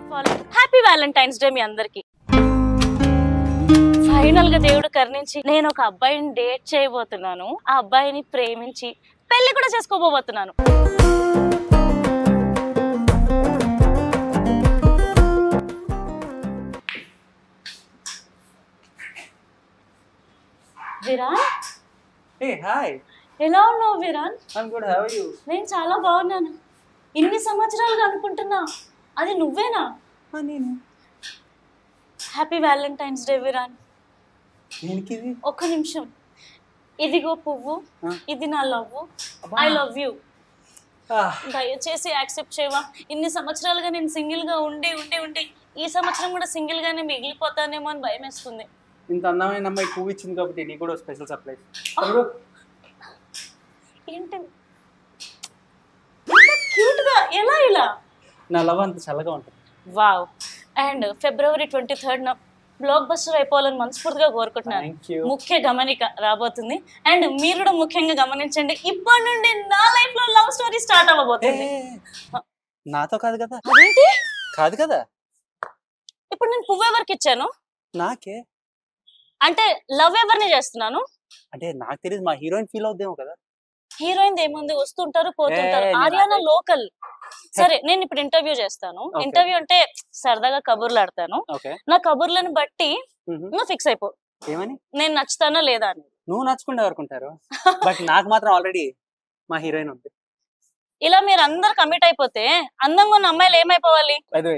Of all happy Valentine's day మీ అందరికి. Final గా దేవుడు కరుణించి నేను ఒక అబ్బాయిని డేట్ చేయబోతున్నాను. ఆ అబ్బాయిని ప్రేమించి పెళ్లి కూడా చేసుకోబోతున్నాను. Virar, Hey, hi. ఎలా ఉన్నావు Virar? I'm good. How are you? నేను చాలా బాగున్నాను. ఇన్ని సంవత్సరాలుగా అనుకుంటున్నా అది నువ్వేనా? నేను. Happy Valentine's day Viraan. దేనికిది? ఒక్క నిమిషం. ఇదిగో పువ్వు, ఇది నా లవ్. I love you. దయచేసి యాక్సెప్ట్ చేయవా? ఇన్ని సంవత్సరాలుగా నేను సింగిల్ గా ఉండి ఈ సంవత్సరం కూడా సింగిల్ గానే మిగిలిపోతానేమో అని భయం వేస్తుంది. ఇంత అందమైన అమ్మాయి పువ్వు ఇచ్చింది కాబట్టి నీకు కూడా స్పెషల్ సర్ప్రైజ్. ఏంటి క్యూట్ గా ఎలా ఇలా? నా లవ్ అంత చల్లగా ఉంటుంది. Wow. And February 23rd blockbuster అయిపోవాలని మనస్ఫూర్తిగా కోరుకుంటున్నాను. ముఖ్య గమనిక రాబోతుంది. అండ్ మీరు కూడా ముఖ్యంగా గమనించండి, ఇప్పటి నుండి నా లైఫ్ లో లవ్ స్టోరీ స్టార్ట్ అవ్వబోతుంది. నాతో కాదు కదా? అదేంటి? కాదు కదా. ఇప్పుడు నేను పువ్వు ఎవరికి ఇచ్చాను? నాకే. అంటే లవ్ ఎవరిని చేస్తున్నాను? అంటే నాకు తెలియదు, మా హీరోయిన్ ఫీల్ అవుద్దేమో కదా. హీరోయిన్ ఏముంది, వస్తుంటారు పోతుంటారు. ఆర్యానా లోకల్. సరే, నేను ఇప్పుడు ఇంటర్వ్యూ చేస్తాను. ఇంటర్వ్యూ అంటే సరదాగా కబుర్లు ఆడతాను. నా కబుర్లను బట్టి నువ్వు ఫిక్స్ అయిపో. ఏమని? నేను నచ్చుతానా లేదా అని. నువ్వు నచ్చుకుంటే ఎవరుకుంటారు, బట్ నాకు మాత్రం ఆల్రెడీ మా హీరోయిన్ ఉంది. ఇలా మీరు అందరు కమిట్ అయిపోతే అందంగా ఉన్న అమ్మాయిలు ఏమైపోవాలి?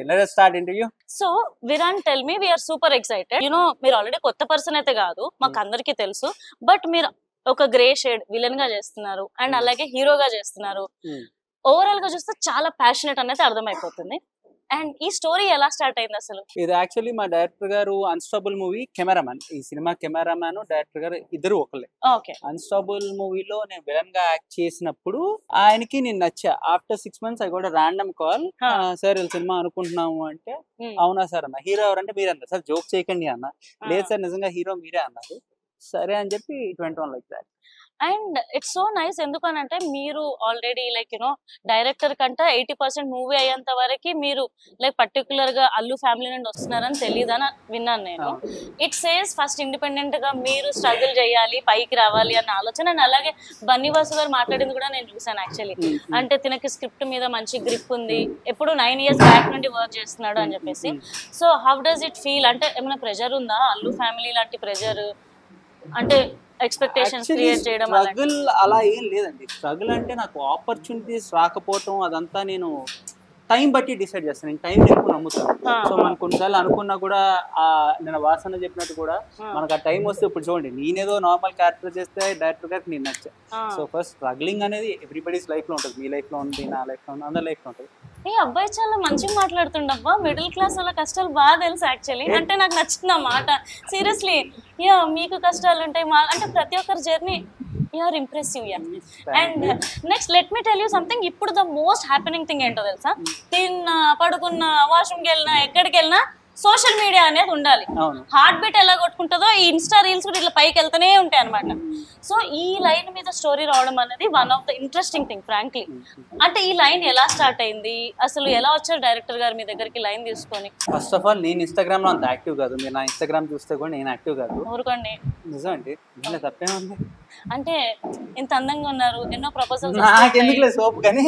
So Viraan, tell me, we're super excited. You, know already కొత్త పర్సన్ అయితే కాదు, మాకు అందరికి తెలుసు. బట్ మీరు ఒక గ్రే షేడ్ విలన్ గా చేస్తున్నారు అండ్ అలాగే హీరోగా చేస్తున్నారు. ఓవరాల్ గా చూస్తే చాలా ప్యాషనెట్ అనేది అర్థమైపోతుంది. అండ్ ఈ స్టోరీ ఎలా స్టార్ట్ అయింది అసలు? ఇది యాక్చువల్లీ మా డైరెక్టర్ గారు అన్స్టాపుల్ మూవీ కెమెరామ్యాన్. ఈ సినిమా కెమెరామ్యాన్ డైరెక్టర్ గారు ఇద్దరు ఒకళ్ళే. అన్స్టాపుల్ మూవీలో నేను విలన్ గా యాక్ట్ చేసినప్పుడు ఆయనకి నేను నచ్చా. After 6 months I got random call, sir వీళ్ళు సినిమా అనుకుంటున్నాము అంటే, అవునా సార్ అన్న. హీరో ఎవరంటే మీరు అన్నారు. సార్ జోక్ చేయకండి అన్న. లేదు సార్ నిజంగా హీరో మీరే అన్నారు. సరే అని చెప్పి it went on like that. And it's so nice. ఎందుకనంటే మీరు ఆల్రెడీ లైక్ యూనో డైరెక్టర్ కంటే 80% మూవీ అయ్యేంత వరకు మీరు లైక్ పర్టికులర్ గా అల్లు ఫ్యామిలీ నుండి వస్తున్నారని తెలియదని విన్నాను నేను. ఇట్ సేస్ ఫస్ట్ ఇండిపెండెంట్ గా మీరు స్ట్రగుల్ చేయాలి, పైకి రావాలి అన్న ఆలోచన. అండ్ అలాగే బన్నీవాసు గారు మాట్లాడింది కూడా నేను చూసాను యాక్చువల్లీ. అంటే తినకి స్క్రిప్ట్ మీద మంచి గ్రిప్ ఉంది, ఎప్పుడు 9 years బ్యాక్ నుండి వర్క్ చేస్తున్నాడు అని చెప్పేసి. So how does it feel? అంటే ఏమైనా ప్రెజర్ ఉందా? అల్లు ఫ్యామిలీ లాంటి ప్రెజర్ అంటే ఎక్స్పెక్టేషన్స్ క్రియేట్ చేయడం స్ట్రగుల్ అలా ఏం లేదండి. స్ట్రగుల్ అంటే నాకు ఆపర్చునిటీస్ రాకపోవటం అదంతా నేను టైం బట్టి డిసైడ్ చేస్తాను. నేను టైం ఎక్కువ నమ్ముతాను. సో మనం కొన్నిసార్లు అనుకున్నా కూడా నేను వాసన చెప్పినట్టు కూడా మనకు ఆ టైం వస్తే, ఇప్పుడు చూడండి నేనేదో నార్మల్ క్యారెక్టర్ చేస్తే డైరెక్టర్ గారికి నేను నచ్చా. సో ఫస్ట్ స్ట్రగ్లింగ్ అనేది ఎవ్రీబడీస్ లైఫ్ లో ఉంటుంది. మీ లైఫ్ లో ఉంది, నా లైఫ్ లో ఉంది, అందరి లైఫ్ లో ఉంటుంది. ఈ అబ్బాయి చాలా మంచిగా మాట్లాడుతుండబ్బా. మిడిల్ క్లాస్ వాళ్ళ కష్టాలు బాగా తెలుసు యాక్చువల్లీ. అంటే నాకు నచ్చింది ఆ మాట. సీరియస్లీ, యా మీకు కష్టాలు ఉంటాయి అంటే ప్రతి ఒక్కరి journey. You are impressive, yeah. And next, let me tell you something. ఇప్పుడు the most happening thing ఏంటో తెలుసా? తిన్నా, పడుకున్నా, వాష్రూమ్కి వెళ్ళినా, ఎక్కడికి వెళ్ళినా సోషల్ మీడియా అనేది ఉండాలి. హార్ట్ బీట్ ఎలా కొట్టుకుంటుందో ఈ ఇన్స్టా రీల్స్ కూడా ఇట్లా పైకి వెళ్తూనే ఉంటాయి అనమాట. సో ఈ లైన్ మీద స్టోరీ రావడం అనేది one of the interesting thing frankly. అంటే ఈ లైన్ ఎలా స్టార్ట్ అయింది అసలు? ఎలా వచ్చారు డైరెక్టర్ గారు మీ దగ్గరికి లైన్ తీసుకొని? ఫస్ట్ ఆఫ్ ఆల్ నేను ఇన్స్టాగ్రామ్ లో అంత యాక్టివ్ కాదు. మీరు నా ఇన్స్టాగ్రామ్ చూస్తే కూడా నేను యాక్టివ్ కాదు. ఊరుకోండి. నిజం అండి, తప్పేముంది. అంటే ఇంత అందంగా ఉన్నారు, ఎన్నో ప్రపోజల్స్. నాకెందుకులే సోపు కానీ.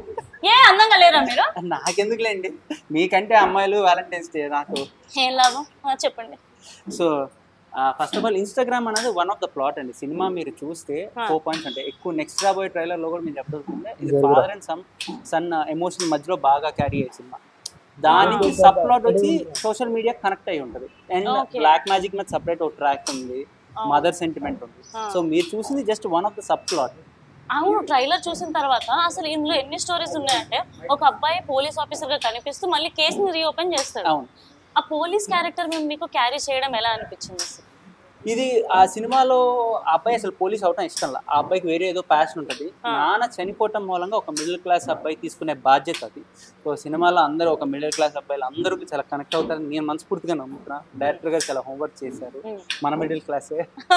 ఏ అందంగా లేరా మీరు? నాకెందుకులేండి, మీకంటే అమ్మాయిలు వ్యాలంటైన్స్ డే నాకు ఏం లాభం చెప్పండి. So first of all Instagram అనేది వన్ ఆఫ్ ద ప్లాట్ అండి. సినిమా మీరు చూస్తే 4 points అంటే ఎక్కువ. నెక్స్ట్ రాబోయే ట్రైలర్ లో కూడా మీరు చెప్పాల్సిందే, ఇది ఫాదర్ అండ్ సన్ ఎమోషన్ మధ్యలో బాగా క్యారీ అయ్యే సినిమా. దానికి సబ్ ప్లాట్ వచ్చి సోషల్ మీడియా కనెక్ట్ అయి ఉంటది. అండ్ బ్లాక్ మ్యాజిక్ మీద సపరేట్ ఒక ట్రాక్ ఉంది, మదర్ సెంటిమెంట్ ఉంది. సో మీరు చూసింది just one of the subplot. అవును, ట్రైలర్ చూసిన తర్వాత అసలు ఇందులో ఎన్ని స్టోరీస్ ఉన్నాయంటే, ఒక అబ్బాయి పోలీస్ ఆఫీసర్ గా కనిపిస్తూ మళ్ళీ కేసుని రీఓపెన్ చేస్తాడు. ఆ పోలీస్ క్యారెక్టర్ మీకు క్యారీ చేయడం ఎలా అనిపించింది? ఇది ఆ సినిమాలో ఆ అబ్బాయి అసలు పోలీస్ అవటం ఇష్టం లేదు. ఆ అబ్బాయికి వేరే ఏదో ప్యాషన్ ఉంటుంది. నాన్న చనిపోవటం మూలంగా ఒక మిడిల్ క్లాస్ అబ్బాయి తీసుకునే బాధ్యత అది. సో సినిమాలో అందరూ ఒక మిడిల్ క్లాస్ అబ్బాయిలు అందరికీ చాలా కనెక్ట్ అవుతారని నేను మనస్ఫూర్తిగా నమ్ముతున్నా. డైరెక్టర్ గారు చాలా హోంవర్క్ చేశారు, మన మిడిల్ క్లాసే.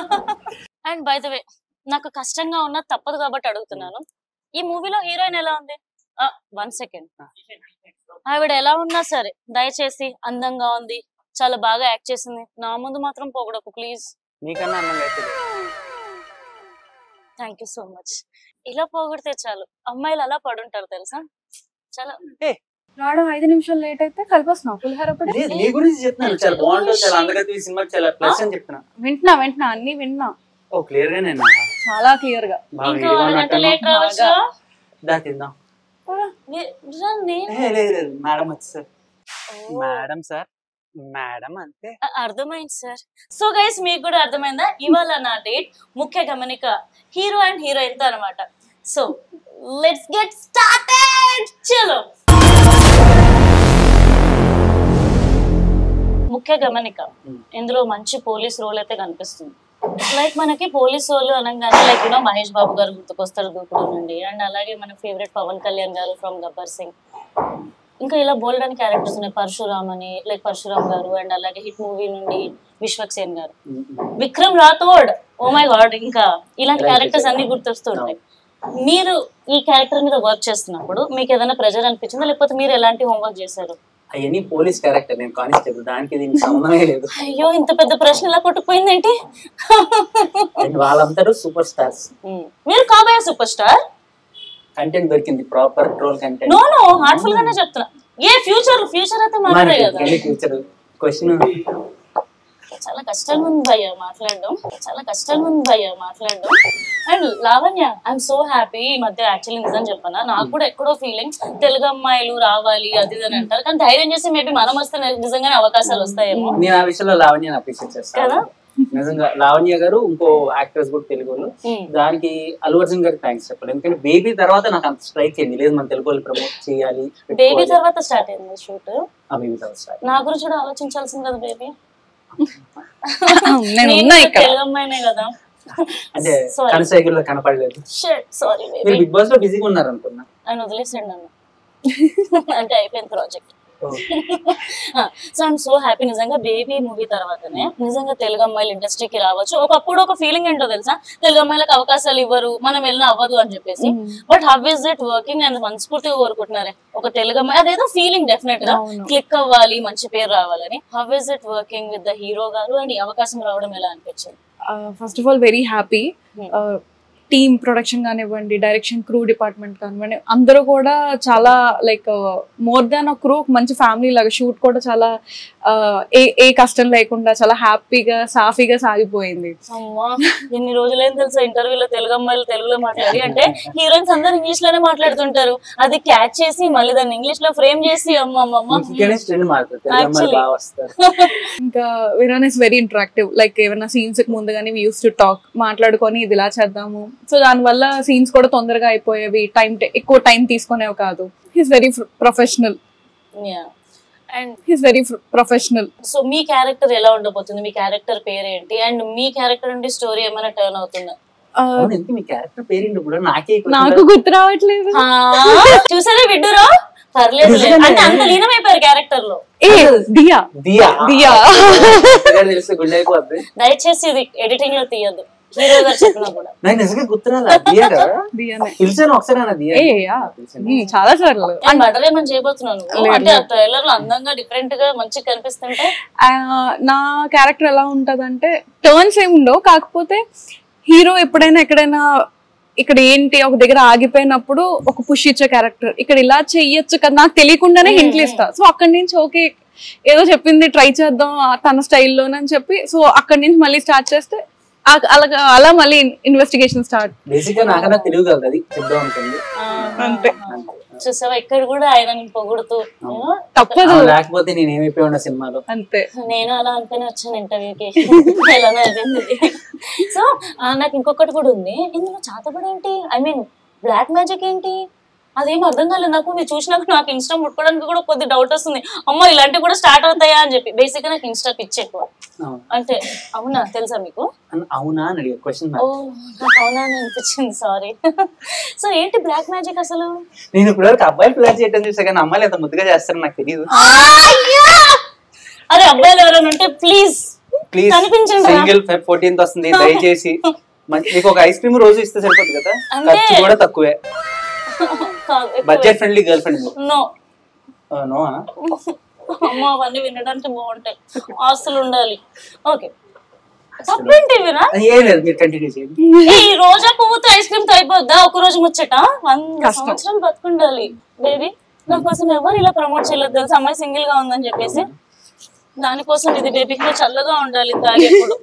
అండ్ బై ద వే, నాకు కష్టంగా ఉన్న తప్పదు కాబట్టి అడుగుతున్నాను, ఈ మూవీలో హీరోయిన్ ఎలా ఉంది? 1 సెకండ్. ఆవిడ ఎలా ఉన్నా సరే దయచేసి అందంగా ఉంది, చాలా బాగా యాక్ట్ చేసింది, నా ముందు మాత్రం పోగొడకు ప్లీజ్. నీకన్నా అందంగా అయితే థ్యాంక్ యూ సో మచ్. ఇలా పోగొడితే చాలు, అమ్మాయిలు అలా పడుంటారు తెలుసా. చాలా రావడం 5 నిమిషాలు లేట్ అయితే కలిపొస్తున్నావు పులిహోర అప్పుడే. నీ గురించి చెప్తున్నాను, చాలా బాగుంటుంది, చాలా అందగతి ఈ సినిమా చాలా ప్లస్ అని చెప్తున్నా. వింటున్నా అన్ని వింటున్నా. ఓ క్లియర్ గా నేను చాలా క్లియర్ గా. ఇంకా అరగంట లేట్ రావచ్చా? దా తిందాం. మేడం వచ్చారు. మేడం సార్, మేడం అంతే. అర్థమైంది సార్. సో గైస్ మీకు కూడా అర్థమైందా? ఇవాళ నా డేట్ ముఖ్య గమనిక హీరో అండ్ హీరోయిన్ తో అనమాట. So let's get started. చలో. ముఖ్య గమనిక, ఇందులో మంచి పోలీస్ రోల్ అయితే కనిపిస్తుంది. లైక్ మనకి పోలీస్ రోల్ అనగానే లైక్ మహేష్ బాబు గారు గుర్తుకొస్తారు దూకుడు నుండి, అండ్ అలాగే మన ఫేవరెట్ పవన్ కళ్యాణ్ గారు ఫ్రమ్ గబ్బర్ సింగ్. ఇంకా ఇలా బోల్డ్ అని క్యారెక్టర్స్ ఉన్నాయి, పరశురామ్ అని లైక్ పరశురామ్ గారు, అండ్ అలాగే హిట్ మూవీ నుండి విశ్వక్సేన్ గారు, Vikram Rathore, oh my god, ఇంకా ఇలాంటి క్యారెక్టర్స్ అన్ని గుర్తొస్తుంటాయి. మీరు ఈ క్యారెక్టర్ మీద వర్క్ చేస్తున్నప్పుడు మీకు ఏదైనా ప్రెజర్ అనిపించిందా, లేకపోతే మీరు ఎలాంటి హోంవర్క్ చేశారు? అవన్నీ పోలీస్ క్యారెక్టర్, నేను కానిస్టేబుల్, దానికి దీనికి సంబంధమే లేదు. అయ్యో ఇంత పెద్ద ప్రశ్న ఎలా కొట్టుకుపోయిందేంటి? వాళ్ళందరూ సూపర్ స్టార్స్, మీరు కాబోయే సూపర్ స్టార్. కంటెంట్ దొరికింది, proper troll content. No heartful గానే చెప్తున్నా. ఏ ఫ్యూచర్ అయితే మాట్లాడే కదా. ఫ్యూచర్ క్వశ్చన్ చాలా కష్టంగా ఉంది భయ్య మాట్లాడడం. And Lavanya, I'm so happy. ఈ మధ్య యాక్చువల్లీ నిజం చెప్పనా, నాకు కూడా ఎక్కడో ఫీలింగ్ తెలుగు అమ్మాయిలు రావాలి అది అని అంటారు, కానీ ధైర్యం చేసి మేబీ మనం వస్తే నిజంగానే అవకాశాలు వస్తాయేమో. నేను ఆ విషయంలో లావణ్యని అప్రిషియేట్ చేస్తాను కదా. నిజంగా లావణ్య గారు, ఇంకో యాక్టర్స్ కూడా తెలుగులో, దానికి అల్లు అర్జున్ గారికి థ్యాంక్స్ చెప్పాలి. ఎందుకంటే బేబీ తర్వాత నాకు అంత స్ట్రైక్ అయింది, లేదు మన తెలుగు ప్రమోట్ చేయాలి. బేబీ తర్వాత స్టార్ట్ అయింది షూట్. బేబీ తర్వాత నా గురించి కూడా ఆలోచించాల్సింది కదా బేబీ. తెలుగు అమ్మాయినే కదా, అంటే కనసైకిల్లో కనపడలేదు. సారీ మీరు బిగ్ బాస్ లో బిజీగా ఉన్నారు అనుకున్నా. ఆయన వదిలేసాడు నన్ను, అంటే అయిపోయింది project. So I'm so happy. నిజంగా బేబీ మూవీ తర్వాతనే నిజంగా తెలుగు అమ్మాయిలు ఇండస్ట్రీకి రావచ్చు. ఒకప్పుడు ఒక ఫీలింగ్ ఏంటో తెలుసా, తెలుగు అమ్మాయిలకు అవకాశాలు ఇవ్వరు, మనం వెళ్ళినా అవ్వదు అని చెప్పేసి. But how is it working అని మనస్ఫూర్తిగా కోరుకుంటున్నారే ఒక తెలుగు అమ్మాయి, అదేదో ఫీలింగ్ డెఫినెట్ గా క్లిక్ అవ్వాలి, మంచి పేరు రావాలని. How is it working with the hero గారు అండ్ ఈ అవకాశం రావడం ఎలా అనిపించింది? First of all very happy. Team production కానివ్వండి, డైరెక్షన్, క్రూ డిపార్ట్మెంట్ కానివ్వండి, అందరూ కూడా చాలా లైక్ మోర్ దాన్ ఒక క్రూ, మంచి ఫ్యామిలీ లాగా. షూట్ కూడా చాలా ఏ కష్టం లేకుండా చాలా హ్యాపీగా సాఫీగా సాగిపోయింది. అమ్మా ఎన్ని రోజులైంది తెలుసా ఇంటర్వ్యూలో తెలుగు అమ్మాయిలు తెలుగులో మాట్లాడి, అంటే హీరోయిన్స్ అందరూ ఇంగ్లీష్ లోనే మాట్లాడుతుంటారు, అది క్యాచ్ చేసి మళ్ళీ దాన్ని ఇంగ్లీష్ లో ఫ్రేమ్ చేసి ఇంకా Viraan is very interactive. Like ఏమైనా సీన్స్ ముందుగానే వి యూస్ టు టాక్, మాట్లాడుకొని ఇది ఇలా చేద్దాము. సో దానివల్ల సీన్స్ కూడా తొందరగా అయిపోయేవి, ఎక్కువ టైం తీసుకునేవి కాదు. He's very professional. సో మీ క్యారెక్టర్ ఎలా ఉండబోతుంది, మీ క్యారెక్టర్ పేరు ఏంటి, అండ్ మీ క్యారెక్టర్ నుండి స్టోరీ ఏమైనా టర్న్ అవుతుందా? నాకు గుర్తు రావట్లేదు. చూసారా విడ్డూరా, పర్లేదు, అంటే అంత లీనమైపోయారు క్యారెక్టర్ లో. దయచేసి ఇది ఎడిటింగ్ లో తీయద్దు, హీరో గారు చెప్పినా కూడా. చాలా సార్లు మర్డర్ ఏమని చేయబోతున్నాను అంటే ట్రైలర్ లో అందంగా డిఫరెంట్ గా మంచిగా కనిపిస్తుంటే. నా క్యారెక్టర్ ఎలా ఉంటదంటే టర్న్స్ ఏమి ఉండవు, కాకపోతే హీరో ఎప్పుడైనా ఎక్కడైనా ఇక్కడ ఏంటి ఒక దగ్గర ఆగిపోయినప్పుడు ఒక పుష్ ఇచ్చే క్యారెక్టర్, ఇక్కడ ఇలా చెయ్యొచ్చు కదా నాకు తెలియకుండానే హింట్లు ఇస్తా. సో అక్కడి నుంచి ఓకే ఏదో చెప్పింది ట్రై చేద్దాం తన స్టైల్లోనని చెప్పి, సో అక్కడి నుంచి మళ్ళీ స్టార్ట్ చేస్తే అలా మళ్ళీ ఇన్వెస్టిగేషన్ స్టార్ట్. బేసిక్ గా నాకన్నా తెలియగలదు, అది చెప్దాం ఉంటుంది అంతే. చూసావా ఇక్కడ కూడా ఆయన పొగుడుతూ తప్పదు, లేకపోతే నేను ఏమైపోయి ఉన్నా సినిమాలో. అంతే, నేను అలా అనుకుని వచ్చాను ఇంటర్వ్యూకి, ఎలానే అయిపోయింది. సో నాకు ఇంకొకటి కూడా ఉంది, ఇందులో చాతపడి ఏంటి, ఐ మీన్ బ్లాక్ మ్యాజిక్ ఏంటి, అదేం అర్థం కాలేదు నాకు. మీరు చూసినాక నాకు ఇన్స్టా ముట్టుకోవడానికి కూడా కొద్ది డౌట్ వస్తుంది, అమ్మో ఇలాంటివి కూడా స్టార్ట్ అవుతాయా అని చెప్పి. బేసిక్ గా నాకు ఇన్స్టా పిచ్చి ఎక్కువ. అంటే అవునా, తెలుసా మీకు? అవునా అని అడిగే క్వశ్చన్. ఓ నాకు అవునా అని అనిపించింది, సారీ. సో ఏంటి బ్లాక్ మ్యాజిక్ అసలు? నేను ఇప్పుడు అబ్బాయిలు ప్లాన్ చేయడం చూసా, కానీ అమ్మాయిలు ఎంత ముద్దుగా చేస్తారో నాకు తెలియదు. అరే అబ్బాయిలు ఎవరైనా ఉంటే ప్లీజ్ కనిపించండి. సింగిల్ Feb 14th వస్తుంది, దయచేసి మీకు ఒక ఐస్ క్రీమ్ రోజు ఇస్తే సరిపోతుంది కదా, ఖర్చు కూడా తక్కువే. Budget friendly girlfriend no no అమ్మ అవన్నీ వినడానికి బాగుంటాయి, ఆస్తులు ఉండాలి. ఓకే తప్పేంటి ఈ రోజా పువ్వుతో ఐస్ క్రీమ్ తో అయిపోద్దా ఒక రోజు ముచ్చట? 100 సంవత్సరాలు బతుకుండాలి బేబీ. నా కోసం ఎవరు ఇలా ప్రమోట్ చేయలేదు తెలుసు, అమ్మాయి సింగిల్ గా ఉందని చెప్పేసి. దానికోసం ఇది బేబీకి చల్లగా ఉండాలి తాగేప్పుడు.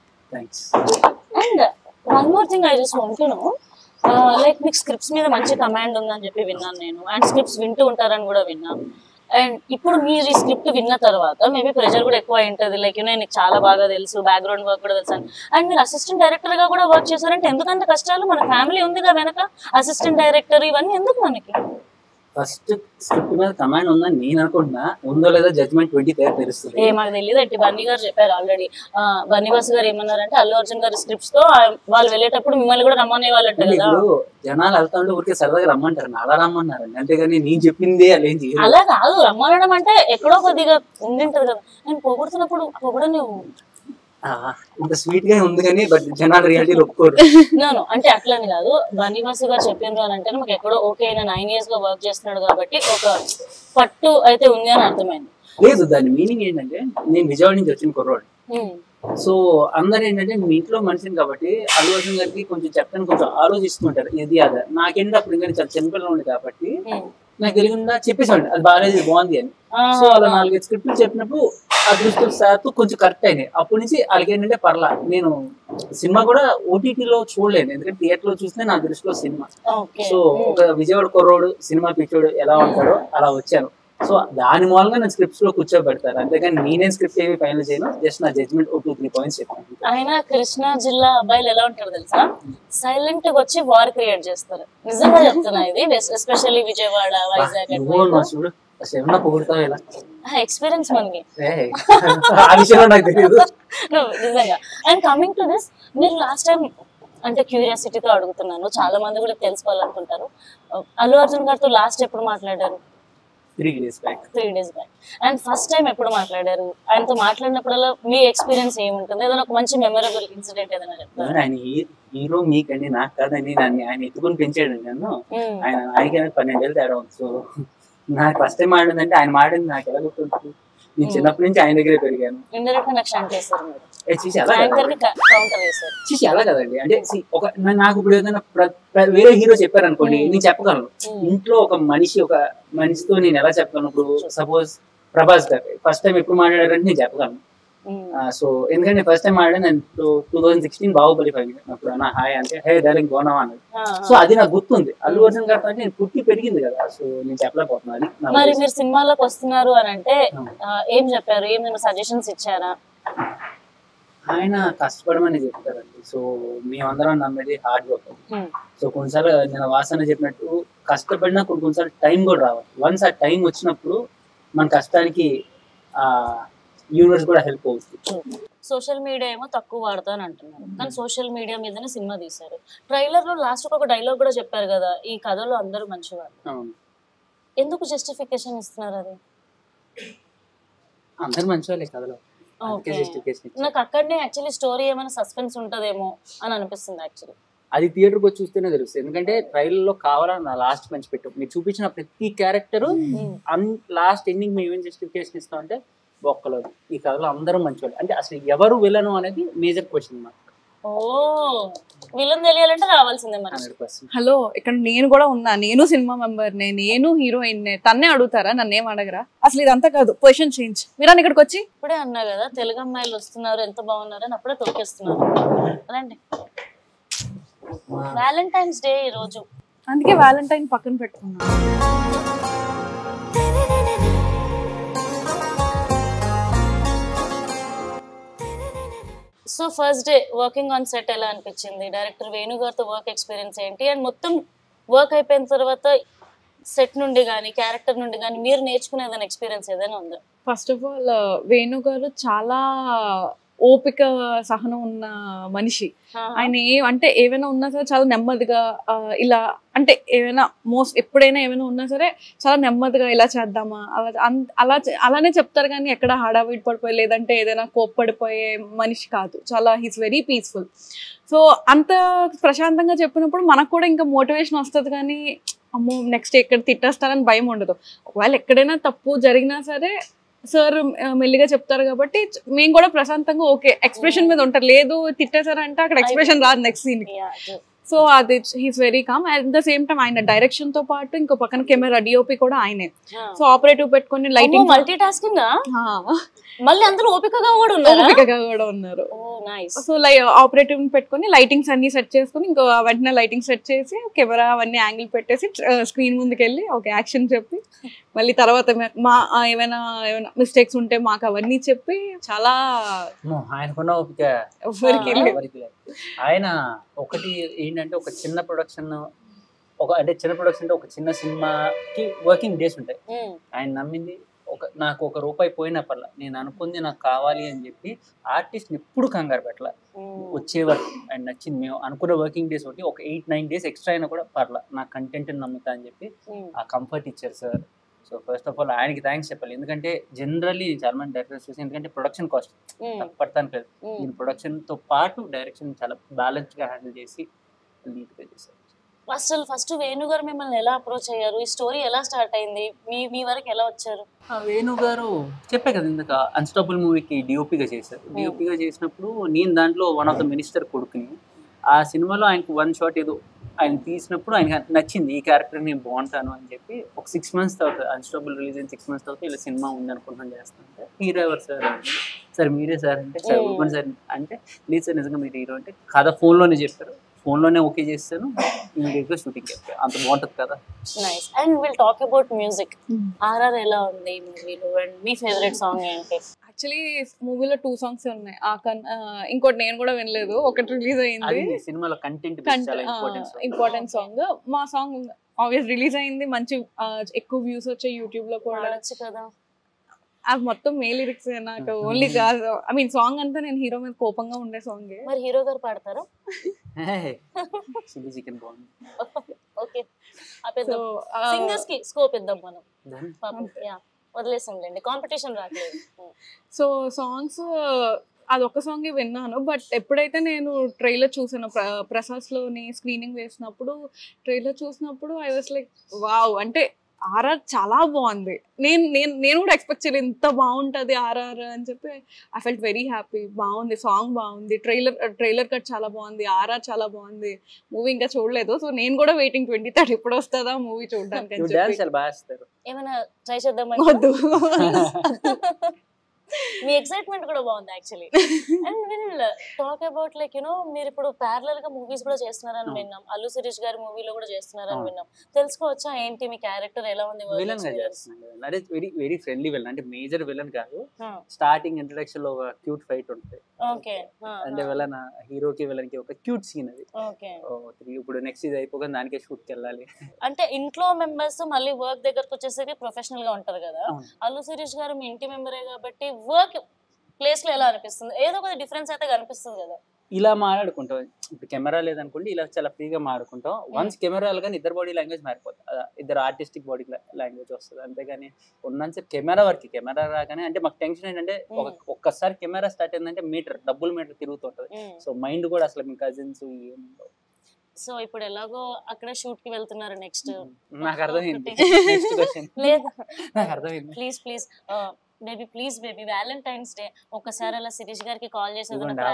And one more thing I just want to know, like మీకు స్క్రిప్ట్స్ మీద మంచి కమాండ్ ఉందని చెప్పి విన్నాను నేను, అండ్ స్క్రిప్ట్స్ వింటూ ఉంటారని కూడా విన్నాను. అండ్ ఇప్పుడు మీరు ఈ స్క్రిప్ట్ విన్న తర్వాత మేబీ ప్రెషర్ కూడా ఎక్కువ ఉంటుంది, లైక్ నీకు చాలా బాగా తెలుసు, బ్యాక్గ్రౌండ్ వర్క్ కూడా తెలుసు అండ్ మీరు అసిస్టెంట్ డైరెక్టర్ గా కూడా వర్క్ చేశారంటే ఎందుకంత కష్టాలు? మన ఫ్యామిలీ ఉందిగా వెనక, అసిస్టెంట్ డైరెక్టర్ ఇవన్నీ ఎందుకు మనకి? ఫస్ట్ స్క్రిప్ట్ మీద కమాండ్ ఉందని నేను అనుకుంటున్నా, ఉందో లేదో జడ్జ్మెంట్ 23 తెలుస్తుంది. మాకు తెలియదు అంటే బన్నీ గారు చెప్పారు ఆల్రెడీ. బన్నీ బాస్ గారు ఏమన్నారంటే అల్లు అర్జున్ గారి స్క్రిప్ట్స్ తో వాళ్ళు వెళ్ళేటప్పుడు మిమ్మల్ని కూడా రమ్మనే వాళ్ళంట కదా. జనాలు వెళ్తా ఉంటే ఊరికే సరదాగా రమ్మంటారు, అలా రమ్మన్నారు అంతేగాని నేను చెప్పింది అలా కాదు. రమ్మనడం అంటే ఎక్కడో కొద్దిగా ఉండింటది కదా, నేను పొగుడుతున్నప్పుడు పొగడ నువ్వు ఇంత స్వీట్ గా ఉంది కానీ బట్ జనాలు రియాలిటీలో ఒప్పుకోరు. అంటే అట్లని కాదు, బన్నీవాసు గారు చెప్పిండ్రు అని అంటే మాకు ఎక్కడో ఓకే ఆయన 9 years గా వర్క్ చేస్తున్నాడు కాబట్టి ఒక పట్టు అయితే ఉంది అని అర్థమైంది. లేదు, దాని మీనింగ్ ఏంటంటే నేను విజయవాడ నుంచి వచ్చిన కుర్రోడు, సో అందరు ఏంటంటే మీ ఇంట్లో మనిషిని కాబట్టి అల్లు అర్జున్ గారికి కొంచెం చెప్పడానికి కొంచెం ఆలోచిస్తుంటారు ఇది అదే. నాకేంటి అప్పుడు ఇంకా చాలా చిన్నపిల్లలు ఉంది కాబట్టి నాకు తెలియకుండా చెప్పేసాడు అది బాగాలేదు బాగుంది అని. సో అలా 4 స్క్రిప్ట్లు చెప్పినప్పుడు అదృష్టం శాతం కొంచెం కరెక్ట్ అయినాయి. అప్పటి నుంచి వాళ్ళకి ఏంటంటే పర్లా. నేను సినిమా కూడా ఓటీటీలో చూడలేను, ఎందుకంటే థియేటర్ లో చూస్తే నా దృష్టిలో సినిమా. సో ఒక విజయవాడ కుర్రోడు సినిమా పిచ్చోడు ఎలా ఉంటాడో అలా వచ్చాను. సో దాని మూలంగా నేను స్క్రిప్ట్స్ లో కూర్చోబెడతారు, అంతేగాని నేనేం స్క్రిప్ట్ ఏమి ఫైనల్ చేయను, జస్ట్ నా జడ్జ్మెంట్ 2-3 పాయింట్స్ చెప్పాను. ఆయన కృష్ణా జిల్లా అబ్బాయిలు ఎలా ఉంటారు తెలుసా, సైలెంట్ గా వచ్చి వార్ క్రియేట్ చేస్తారు. నిజంగా చెప్తున్నా, ఇది ఎస్పెషల్లీ విజయవాడ, వైజాగ్ ఎక్స్పీరియన్స్ మనకి నిజంగా. అండ్ కమింగ్ టు దిస్, మీరు లాస్ట్ టైం అంటే క్యూరియాసిటీతో అడుగుతున్నాను, చాలా మంది కూడా తెలుసుకోవాలనుకుంటారు, అల్లు అర్జున్ గారితో లాస్ట్ ఎప్పుడు మాట్లాడారు? 3 days back. And first time ఎప్పుడు మాట్లాడారు? ఆయనతో మాట్లాడినప్పుడల్లా మీ ఎక్స్పీరియన్స్ ఏముంటుంది? ఏదైనా ఒక మంచి మెమరబుల్ ఇన్సిడెంట్ ఏదైనా చెప్తారు? ఆయన హీరో మీకండి, నాకు కాదండి, నన్ను ఆయన ఎత్తుకుని పెంచాడు. నన్ను ఆయనకి 12 ఏళ్ళు తేడా. సో నాకు ఫస్ట్ టైం మాట్లాడిందంటే ఆయన మాట్లాడింది నాకు ఎలా గుర్తుంటుంది, నేను చిన్నప్పటి నుంచి ఆయన దగ్గరే పెరిగాను. చూసి అలా కదండి, అంటే ఒక నాకు ఇప్పుడు ఏదైనా వేరే హీరో చెప్పారనుకోండి నేను చెప్పగలను. ఇంట్లో ఒక మనిషితో నేను ఎలా చెప్పగలను? ఇప్పుడు సపోజ్ ప్రభాస్ గారు ఫస్ట్ టైం ఎప్పుడు మాట్లాడారంటే నేను చెప్పగలను. సో ఎందుకంటే ఫస్ట్ టైం మాట్లాడాను నేను 2016 బాహుబలి అప్పుడు అన్న హాయ్ అంటే హే డార్లింగ్ బాగున్నావా అన్నది. సో అది నాకు గుర్తుంది. అల్లు అర్జున్ గారితో అంటే నేను పుట్టి పెరిగింది కదా, సో నేను చెప్పలేకపోతున్నాను. మరి మీరు సినిమాలోకి వస్తున్నారు అని అంటే ఏం చెప్పారు? ఏమైనా సజెషన్స్ ఇచ్చారా? ఆయన కష్టపడమని చెప్తారండి. సో మేమందరం నమ్మేది హార్డ్ వర్క్. సో కొన్నిసార్లు నేను వాసన చెప్పినట్టు కష్టపడినా కొన్నిసార్లు టైం కూడా రావాలి. వన్స్ ఆ టైం వచ్చినప్పుడు మన కష్టానికి యూనివర్స్ కూడా హెల్ప్ అవుతుంది. సోషల్ మీడియా ఏమో తక్కువ వాడతాను అంటున్నారు, కానీ సోషల్ మీడియా మీదనే సినిమా తీశారు. ట్రైలర్ లో లాస్ట్ ఒక డైలాగ్ కూడా చెప్పారు కదా, ఈ కథలో అందరూ మంచివారు. ఎందుకు జస్టిఫికేషన్ ఇస్తున్నారు? అది అందరు మంచివాళ్ళే కథలో. నాకు అక్కడనే యాక్చువల్లీ స్టోరీ ఏమైనా సస్పెన్స్ ఉంటదేమో అని అనిపిస్తుంది. యాక్చువల్లీ అది థియేటర్కి వచ్చి చూస్తేనే తెలుస్తుంది, ఎందుకంటే ట్రైలర్ లో కావాలని నా లాస్ట్ మంచి పెట్టు మీరు చూపించిన ప్రతి క్యారెక్టర్ లాస్ట్ ఎండింగ్ మేము ఏం జస్టిఫికేషన్ ఇస్తాం అంటే ఒక్కలేదు, ఈ కథలో అందరూ మంచివాళ్ళు. అంటే అసలు ఎవరు విలను అనేది మేజర్ క్వశ్చన్ మార్క్. విలన్ తెలియాలంటే రావాల్సిందే. హలో, ఇక్కడ నేను కూడా ఉన్నా, నేను సినిమా మెంబర్ నే, నేను హీరోయిన్ నే, తన్నే అడుగుతారా, నన్ను ఏం అడగరా? అసలు ఇదంతా కాదు, పొజిషన్ చేంజ్. మీరు ఇక్కడికి వచ్చి ఇప్పుడే అన్నా కదా తెలుగు అమ్మాయిలు వస్తున్నారు ఎంత బాగున్నారు అని, అప్పుడే తోకేస్తున్నారు. అలాంటి వ్యాలంటైన్స్ డే ఈ రోజు, అందుకే వ్యాలంటైన్ పక్కన పెట్టుకున్నా. So first day working on set ఎలా అనిపించింది? డైరెక్టర్ వేణు గారితో వర్క్ ఎక్స్పీరియన్స్ ఏంటి? అండ్ మొత్తం వర్క్ అయిపోయిన తర్వాత సెట్ నుండి కానీ క్యారెక్టర్ నుండి కానీ మీరు నేర్చుకునే ఏదైనా ఎక్స్పీరియన్స్ ఏదైనా ఉందా? ఫస్ట్ ఆఫ్ ఆల్ వేణు గారు చాలా ఓపిక సహనం ఉన్న మనిషి. ఆయన అంటే ఏమైనా ఉన్నా సరే చాలా నెమ్మదిగా, ఇలా అంటే ఏమైనా ఎప్పుడైనా ఏమైనా ఉన్నా సరే చాలా నెమ్మదిగా ఇలా చేద్దామా అలానే చెప్తారు, కానీ ఎక్కడ హడావిడి పడిపోయి లేదంటే ఏదైనా కోప్పడిపోయే మనిషి కాదు. చాలా హీస్ వెరీ పీస్ఫుల్. సో అంత ప్రశాంతంగా చెప్పినప్పుడు మనకు కూడా ఇంకా మోటివేషన్ వస్తుంది. కానీ అమ్మో నెక్స్ట్ ఎక్కడ తిట్టేస్తారని భయం ఉండదు. ఒకవేళ ఎక్కడైనా తప్పు జరిగినా సరే సార్ మెల్లిగా చెప్తారు కాబట్టి మేము కూడా ప్రశాంతంగా ఓకే ఎక్స్ప్రెషన్ మీద ఉంటారు. లేదు తిట్టేసారంటే అక్కడ ఎక్స్ప్రెషన్ రాదు నెక్స్ట్ సీన్. సో అది he's very calm. At the same time ఆయన డైరెక్షన్ తో పాటు ఇంకో పక్కన కెమెరా డిఓపి కూడా ఆయనే. సో ఆపరేటివ్ పెట్టుకొని లైటింగ్ మల్టీ టాస్కింగ్ మళ్ళీ అందరూ ఓపికగా కూడా ఉన్నారు. సో ఆపరేటివ్ పెట్టుకొని లైటింగ్స్ అన్ని సెట్ చేసుకుని ఇంకో వెంటనే లైటింగ్ సెట్ చేసి కెమెరా అవన్నీ యాంగిల్ పెట్టేసి స్క్రీన్ ముందుకు వెళ్ళి ఒక యాక్షన్ చెప్పి మళ్ళీ తర్వాత మా ఏమైనా మిస్టేక్స్ ఉంటే మాకు అవన్నీ చెప్పి చాలా ఆయనకున్న ఓపిక ఆయన ఒకటి ఏంటంటే ఒక చిన్న ప్రొడక్షన్ అంటే చిన్న ప్రొడక్షన్ అంటే ఒక చిన్న సినిమాకి వర్కింగ్ డేస్ ఉంటాయి. ఆయన నమ్మింది నాకు ₹1 పోయినా పర్లా నేను అనుకుంది నాకు కావాలి అని చెప్పి ఆర్టిస్ట్ ఎప్పుడు కంగారు పెట్టాల వచ్చే వరకు ఆయన నచ్చింది. మేము అనుకున్న వర్కింగ్ డేస్ ఒకటి ఒక 8-9 డేస్ ఎక్స్ట్రా అయినా కూడా పర్లా నా కంటెంట్ నమ్ముతా అని చెప్పి ఆ కంఫర్ట్ ఇచ్చారు sir. So first of all ఆయనకి థ్యాంక్స్ చెప్పాలి. ఎందుకంటే జనరల్లీ చాలా మంది డైరెక్టర్స్ చూసి ఎందుకంటే ప్రొడక్షన్ కాస్ట్ పడతాను లేదు, నేను ప్రొడక్షన్ తో పాటు డైరెక్షన్ చాలా బ్యాలెన్స్ గా హ్యాండిల్ చేసి నీట్ గా చేశారు. అసలు ఫస్ట్ వేణు గారు మిమ్మల్ని ఎలా అప్రోచ్ అయ్యారు? ఈ స్టోరీ ఎలా స్టార్ట్ అయింది? మీ వరకు ఎలా వచ్చారు? వేణు గారు చెప్పే కదా ఇందాక అన్స్టాపుల్ మూవీకి డిఓపిగా చేశారు. డిఓపిగా చేసినప్పుడు నేను దాంట్లో వన్ ఆఫ్ ద మినిస్టర్ కొడుకుని. ఆ సినిమాలో ఆయనకు 1 షాట్ ఏదో ఆయన తీసినప్పుడు ఆయన నచ్చింది, ఈ క్యారెక్టర్ నేను బాగుంటాను అని చెప్పి ఒక 6 months తర్వాత అన్స్టాపుల్ రిలీజ్ అయిన 6 months తర్వాత ఇలా సినిమా ఉంది అనుకుంటున్నాను చేస్తాను. హీరో ఎవరు సార్ అంటే సార్ మీరే సార్ అంటే సార్ ఓపెన్ సార్ అంటే లేదు సార్ నిజంగా మీరు హీరో అంటే కథ ఫోన్లోనే చెప్పారు, ఫోన్లోనే ఓకే చేస్తాను ఇమీడియట్గా షూటింగ్ చెప్పాను. అంత బాగుంటుంది కదా. Nice. And will talk about music. RR ఎలా ఉంది ఈ మూవీలో అండ్ మీ ఫేవరెట్ సాంగ్ ఏంటి? యాక్చువల్లీ మూవీలో 2 songs ఉన్నాయి. ఇంకోటి నేను కూడా వినలేదు, ఒకటి రిలీజ్ అయింది. సినిమాలో కంటెంట్ ఇంపార్టెంట్ సాంగ్. మా సాంగ్ ఆబ్వియస్ రిలీజ్ అయింది, మంచి ఎక్కువ వ్యూస్ వచ్చాయి యూట్యూబ్ లో కూడా కదా. అది మొత్తం మే లిరిక్స్ నాకు ఓన్లీ కాదు, ఐ మీన్ సాంగ్ అంతా నేను హీరో మీద కోపంగా ఉండే సాంగ్. మరి హీరో గారు పాడతారా? ఓకే, సింగర్స్ కి స్కోప్ ఇద్దాం మనం, వదిలేసాంలేండి, కాంపిటీషన్ రాట్లేదు. సో సాంగ్స్ అదొక సాంగ్ విన్నాను. బట్ ఎప్పుడైతే నేను ట్రైలర్ చూసాను, ప్రసాద్లోని స్క్రీనింగ్ వేసినప్పుడు ట్రైలర్ చూసినప్పుడు ఐ వాస్ లైక్ వావ్, అంటే ఆర్ఆర్ చాలా బాగుంది. నేను కూడా ఎక్స్పెక్ట్ చేయలేదు ఇంత బాగుంటుంది ఆర్ఆర్ అని చెప్పి. I felt very happy. బాగుంది, సాంగ్ బాగుంది, ట్రైలర్ కట్ చాలా బాగుంది, ఆర్ఆర్ చాలా బాగుంది. మూవీ ఇంకా చూడలేదు, సో నేను కూడా వెయిటింగ్ 23rd ఎప్పుడు వస్తుందా మూవీ చూడడానికి. ఏమైనా ట్రై చేద్దాం? వద్దు, మీ ఎక్సైట్మెంట్ కూడా బాగుంది actually. And will talk about like you know మీరు ఇప్పుడు ప్యారలల్ గా మూవీస్ కూడా చేస్తున్నారని విన్నాం, అల్లు శిరీష్ గారి మూవీలో కూడా చేస్తున్నారని విన్నాం. తెలుసుకోవచ్చా ఏంటి మీ క్యారెక్టర్ ఎలా ఉంది? విలన్ గా చేస్తున్నాను. అదే వెరీ వెరీ ఫ్రెండ్లీ విలన్, అంటే మేజర్ విలన్ కాదు. స్టార్టింగ్ ఇంట్రడక్షన్ లో ఒక క్యూట్ ఫైట్ ఉంటుంది. ఓకే, అంటే విలన్ హీరోకి విలన్ కి ఒక క్యూట్ సీన్ అది. ఓకే, ఇప్పుడు నెక్స్ట్ ఇది అయిపోగా దానికే షూట్ కి వెళ్ళాలి. అంటే ఇంట్లో మెంబర్స్ మళ్ళీ వర్క్ దగ్గరకు వచ్చేసరికి ప్రొఫెషనల్ గా ఉంటారు కదా. అల్లు శిరీష్ గారు మీ ఇంటి మెంబరే కాబట్టి వర్క్ ప్లేస్ లో ఎలా అనిపిస్తుంది? ఏదో ఒక డిఫరెన్స్ అయితే కనిపిస్తుంది కదా. ఇలా మాట్లాడుకుంటాం, ఇప్పుడు కెమెరా లేదనుకోండి ఇలా చాలా ఫ్రీగా మాట్లాడుకుంటాం. వన్స్ కెమెరాలు కానీ ఇద్దరు బాడీ లాంగ్వేజ్ మారిపోతుంది, ఇద్దరు ఆర్టిస్టిక్ బాడీ లాంగ్వేజ్ వస్తుంది. అంతేగాని ఉన్నంత కెమెరా వరకు, కెమెరా రాగానే అంటే మాకు టెన్షన్ ఏంటంటే ఒక్కసారి కెమెరా స్టార్ట్ అయిందంటే డబుల్ మీటర్ తిరుగుతుంటది. సో మైండ్ కూడా అసలు మీ కజిన్స్ ఏం. సో ఇప్పుడు ఎలాగో అక్కడ షూట్ కి వెళ్తున్నారు నెక్స్ట్. నాకు అర్థమైంది, లేదు నాకు అర్థమైంది. Please baby, please baby, valentine's day ఒకసారి అలా శిరీష్ గారికి కాల్ చేసి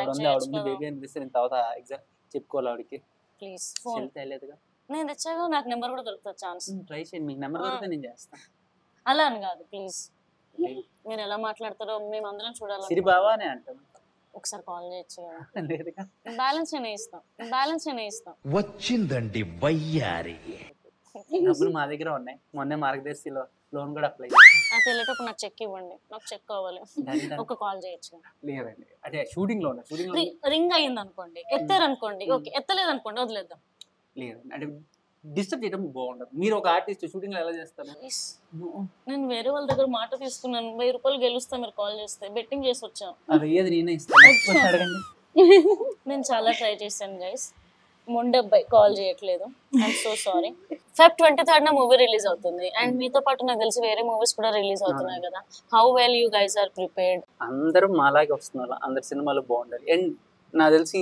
చెప్పుకోవాలి ఆవిడకి. ప్లీజ్ ఫోన్ నేను తెచ్చాగా, నాకు నెంబర్ కూడా దొరుకుతుంది, ఛాన్స్ ట్రై చేయండి, మీకు నెంబర్ దొరికితే నేను చేస్తాను. అలా అని కాదు, ప్లీజ్ మీరు ఎలా మాట్లాడతారో మేము అందరం చూడాలి. సిరి బావా అని అంటాం, ఒకసారి కాల్ చేయొచ్చు. బ్యాలెన్స్ నేనే ఇస్తాం. వచ్చిందండి వయ్యారి. డబ్బులు మా దగ్గర ఉన్నాయి, మొన్న మార్గదర్శిలో లోన్ కూడా అప్లై వెళ్ళేటప్పుడు నాకు చెక్ ఇవ్వండి, నాకు చెక్ కావాలి. ఒక కాల్ చేయొచ్చు. లేదండి, అంటే షూటింగ్ లో రింగ్ అయ్యింది అనుకోండి, ఎత్తారనుకోండి ఓకే, ఎత్తలేదు అనుకోండి వదిలేద్దాం. లేదండి, అంటే డిస్టర్బ్ చేయడం బాగుండదు. మీరు ఒక ఆర్టిస్ట్ షూటింగ్ లో ఎలా చేస్తారు? నేను వేరే వాళ్ళ దగ్గర మాట తీసుకున్నాను, 1000 రూపాయలు గెలుస్తా మీరు కాల్ చేస్తే, బెట్టింగ్ చేసి వచ్చాను. అది ఏది నేనే ఇస్తాను, అడగండి. నేను చాలా ట్రై చేశాను గైస్, మొండబ్బాయి కాల్ చేయట్లేదు. I'm so sorry. Feb 23rd movie release అవుతుంది అండ్ మీతో పాటు నాకు తెలిసి వేరే మూవీస్ కూడా రిలీజ్ అవుతున్నాయి కదా. How well you guys are prepared? అందరూ మాలాగే వస్తున్నారు, అందరి సినిమాలు బాగుండాలి. అండ్ నాకు తెలిసి ఇది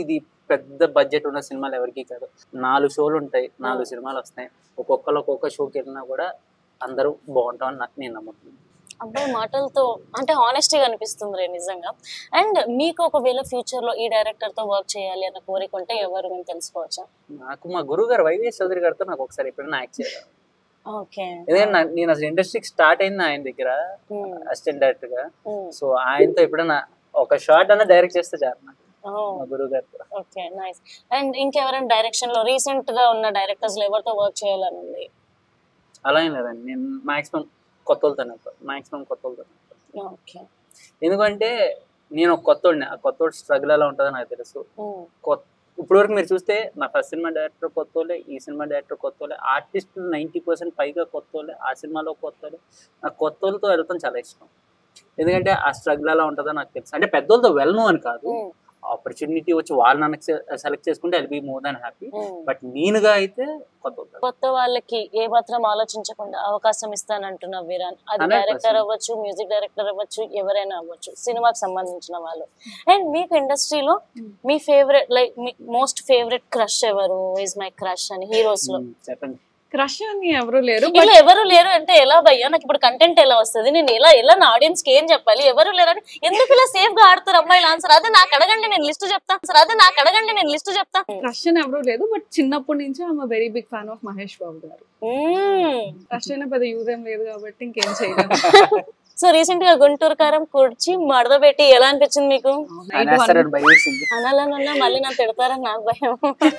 పెద్ద బడ్జెట్ ఉన్న సినిమాలు ఎవరికి కాదు. 4 షోలు ఉంటాయి, 4 సినిమాలు వస్తాయి. ఒక్కొక్కరు ఒక్కొక్క షోకి వెళ్ళినా కూడా అందరూ బాగుంటామని నేను నమ్ముతున్నాను. అబ్బాయి మాటలతో అంటే హానెస్టీగా అనిపిస్తుంది రే నిజంగా. అండ్ మీకు ఒకవేళ ఫ్యూచర్ లో ఈ డైరెక్టర్ తో వర్క్ చేయాలి అన్న కోరిక ఉంటే ఎవరు మేము తెలుసుకోవచ్చా? నాకు మా గురువు గారు వైవిఎస్ చౌదరి గారితో నాకు ఒకసారి ఎప్పుడైనా యాక్ట్ చేయాలి. ఓకే. నేను అసలు ఇండస్ట్రీకి స్టార్ట్ అయింది ఆయన దగ్గర అసిస్టెంట్ డైరెక్టర్ గా. సో ఆయనతో ఎప్పుడైనా ఒక షార్ట్ అన్న డైరెక్ట్ చేస్తే చాలు నాకు, మా గురువు గారితో. Okay, nice. అండ్ ఇంకెవరైనా డైరెక్షన్ లో రీసెంట్ గా ఉన్న డైరెక్టర్స్ లో ఎవరితో వర్క్ చేయాలని ఉంది? అలా ఏం లేదండి, నేను మాక్సిమం కొత్త వాళ్ళతో. ఓకే. ఎందుకంటే నేను ఒక కొత్తోడిని, ఆ కొత్తోడు స్ట్రగుల్ ఎలా ఉంటుందో నాకు తెలుసు. ఇప్పుడు వరకు మీరు చూస్తే నా ఫస్ట్ సినిమా డైరెక్టర్ కొత్తోళ్ళే, ఈ సినిమా డైరెక్టర్ కొత్తోళ్ళే, ఆర్టిస్టులు 90% పైగా కొత్తోళ్ళే, ఆ సినిమాలో కొత్తోళ్ళే. నాకు కొత్తోళ్ళతో వెళ్తాం చాలా ఇష్టం. ఎందుకంటే ఆ స్ట్రగుల్ ఎలా ఉంటుందో నాకు తెలుసు. అంటే పెద్దోళ్ళతో వెళ్ళను అని కాదు, ఆపర్చునిటీ వచ్చి వాళ్ళు నన్ను సెలెక్ట్ చేసుకుంటే I'll be more than happy. But నేనుగా అయితే కొత్త వాళ్ళకి ఏ మాత్రం ఆలోచించకుండా అవకాశం ఇస్తానంటున్నా విరాన్. అది డైరెక్టర్ అవ్వచ్చు, మ్యూజిక్ డైరెక్టర్ అవ్వచ్చు, ఎవరైనా అవ్వచ్చు, సినిమాకి సంబంధించిన వాళ్ళు. అండ్ మీకు ఇండస్ట్రీలో మీ ఫేవరెట్ లైక్ మీ మోస్ట్ ఫేవరెట్ క్రష్ ఎవరు? ఈజ్ మై క్రష్ అని హీరోస్ లో చెప్పండి. క్రష్ అని ఎవరు లేరు. ఇలా ఎవరు లేరు అంటే ఎలా భయ్యా? నాకు ఇప్పుడు కంటెంట్ ఎలా వస్తుంది? నేను ఎలా నా ఆడియన్స్ కి ఏం చెప్పాలి? ఎవరు లేరు అని ఎందుకు ఇలా సేఫ్ గా ఆడుతారు అమ్మాయిలు? ఆన్సర్ అదే నాకు అడగండి, నేను లిస్ట్ చెప్తా. క్రష్ అని ఎవరు లేదు, బట్ చిన్నప్పటి నుంచి I'm very big fan of Mahesh Babu garu. Crush అయినా పెద్ద యూజ్ ఏం లేదు కాబట్టి ఇంకేం చేయలేదు. సో రీసెంట్ గా గుంటూరు కారం కూర్చి మడదబెట్టి ఎలా అనిపించింది మీకు? అనాలనున్నా మళ్ళీ నన్ను తిడతారని నాకు భయం.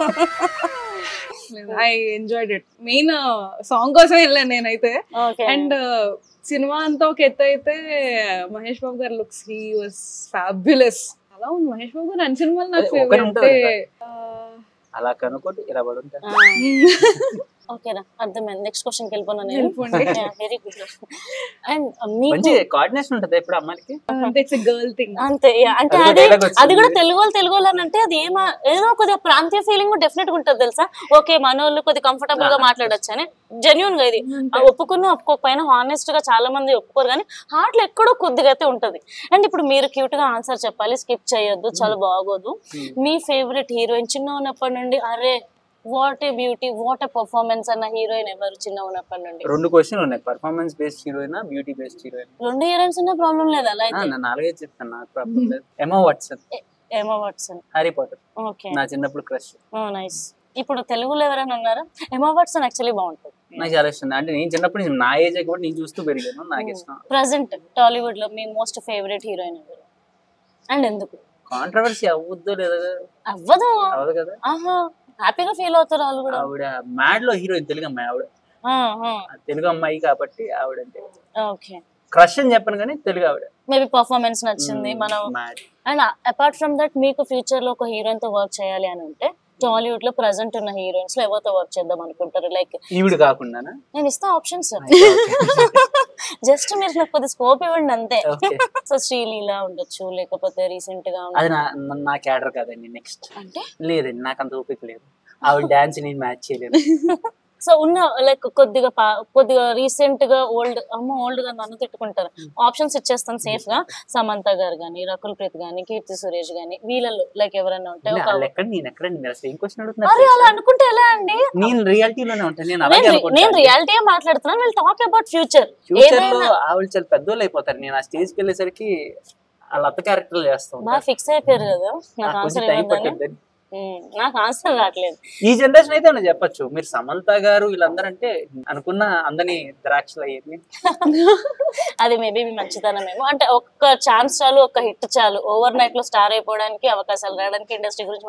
I enjoyed it. Main song కోసం వెళ్ళాను నేనైతే. అండ్ సినిమా అంతా ఒక ఎత్తు అయితే మహేష్ బాబు గారు లుక్స్, హీ వాస్ ఫ్యాబ్యులస్. అలా ఉంది మహేష్ బాబు గారు అన్ని సినిమాలు నాకు ఫేవరెట్. అలా కనుకోండి ఇలా పడుంటా. ఓకేనా, అర్థమైంది. నెక్స్ట్ క్వశ్చన్ కి వెళ్ళిపోయినా నేను. Very good. అండ్ మంచి కోఆర్డినేషన్ ఉంటది ఇప్పుడు అమ్మాయికి. ఇట్స్ ఎ గర్ల్ థింగ్ అంతే. అంటే అది కూడా తెలుగు వాళ్ళు అని అంటే అది ఏదో కొద్దిగా ప్రాంతీయ ఫీలింగ్ డెఫినెట్ గా ఉంటుంది తెలుసా. ఓకే మనోళ్ళు కొద్దిగా కంఫర్టబుల్ గా మాట్లాడొచ్చు అని జెన్యూన్ గా ఇది ఒప్పుకున్న ఒప్పుకోకపోయినా హానెస్ట్ గా చాలా మంది ఒప్పుకోరు, కానీ హార్ట్ లో ఎక్కడో కొద్దిగా అయితే ఉంటది. అండ్ ఇప్పుడు మీరు క్యూట్ గా ఆన్సర్ చెప్పాలి, స్కిప్ చేయొద్దు, చాలా బాగోదు. మీ ఫేవరెట్ హీరోయిన్ చిన్న ఉన్నప్పటి నుండి అరే what a beauty, what a performance అన్న హీరోయిన్ ఎవరు చిన్న ఉన్నప్పటి నుండి? 2 క్వశ్చన్లు ఉన్నాయి, పర్ఫార్మెన్స్ బేస్డ్ హీరోయినా బ్యూటీ బేస్డ్ హీరోయిన్? 2 హీరోయిన్స్ ఉన్నా ప్రాబ్లం లేదు. అలా అయితే నేను 4 చెప్తాను, నాకు ప్రాబ్లం లేదు. Emma Watson Harry Potter. Okay, నా చిన్నప్పుడు క్రష్. నైస్. ఇప్పుడు తెలుగులో ఎవరైనా ఉన్నారా? ఎమా వాట్సన్ యాక్చువల్లీ బాగుంటుంది, నాకు చాలా ఇష్టం. అంటే నేను చిన్నప్పుడు నుంచి నా ఏజ్ కూడా నేను చూస్తూ పెరిగాను, నాకు ఇష్టం. ప్రెసెంట్ టాలీవుడ్ లో మీ మోస్ట్ ఫేవరెట్ హీరోయిన్ ఎవరు అండ్ ఎందుకు? కాంట్రవర్సీ అవ్వద్దు లేదా? అవ్వదు కదా. ఆహా, హ్యాపీగా ఫీల్ అవుతారు వాళ్ళు కూడా. ఆవిడ మ్యాడ్ లో హీరోయిన్, తెలుగు అమ్మాయి ఆవిడ. తెలుగు అమ్మాయి కాబట్టి ఆవిడంటే ఓకే. క్రష్ అని చెప్పను కానీ తెలుగు ఆవిడ. మేబీ పర్ఫార్మెన్స్ నచ్చింది మనం. అండ్ అపార్ట్ ఫ్రమ్ దట్ మీకు ఫ్యూచర్ లో ఒక హీరోయిన్ తో వర్క్ చేయాలి అని ఉంటే టాలీవుడ్ లో ప్రెసెంట్ ఉన్న హీరోయిన్స్ లో ఎవరితో వర్క్ చేద్దాం అనుకుంటారు? లైక్ ఈవిడ కాకుండా నేను ఇస్తా ఆప్షన్స్, జస్ట్ మీరు నాకు కొద్ది స్కోప్ ఇవ్వండి అంతే. సో శ్రీలీల ఉండొచ్చు, లేకపోతే రీసెంట్ గా అది నా క్యాడర్ కాదండి. నెక్స్ట్ అంటే లేదండి, నాకు అంత ఓపిక లేదు. ఆవిడ డాన్స్ నేను మ్యాచ్ చేయలేదు. సో ఉన్న లైక్ కొద్దిగా రీసెంట్ గా ఓల్డ్ గా నన్ను తిట్టుకుంటారు. ఆప్షన్స్ ఇచ్చేస్తాను సేఫ్ గా. సమంత గారు గానీ, రకుల్ ప్రీత్ గానీ, కీర్తి సురేష్ గానీ, వీళ్ళలో లైక్ ఎవరైనా ఉంటే అలా అనుకుంటే ఎలా అండి? నేను రియాలిటీలోనే ఉంటాను. నేను రియాలిటీ మాట్లాడుతున్నాను. వీళ్ళు టాక్ అబౌట్ ఫ్యూచర్ లో ఆవిడ చాలా పెద్దోళ్ళు అయిపోతారు. నేను ఆ స్టేజ్కి వెళ్ళేసరికి వాళ్ళ అత్త క్యారెక్టర్ చేస్తాను. బాగా ఫిక్స్ అయిపోయారు కదా. నాకు ఆన్సర్ రావట్లేదు. ఈ జనరేషన్ అయితే చెప్పచ్చు. మీరు సమంత గారు వీళ్ళందరూ అంటే అనుకున్న అందరినీ ద్రాక్షలు అయ్యేది. అది మేబీ మంచితనమేమో. అంటే ఒక్క ఛాన్స్ చాలు, ఒక్క హిట్ చాలు, ఓవర్ నైట్ లో స్టార్ అయిపోవడానికి, అవకాశాలు రావడానికి. ఇండస్ట్రీ గురించి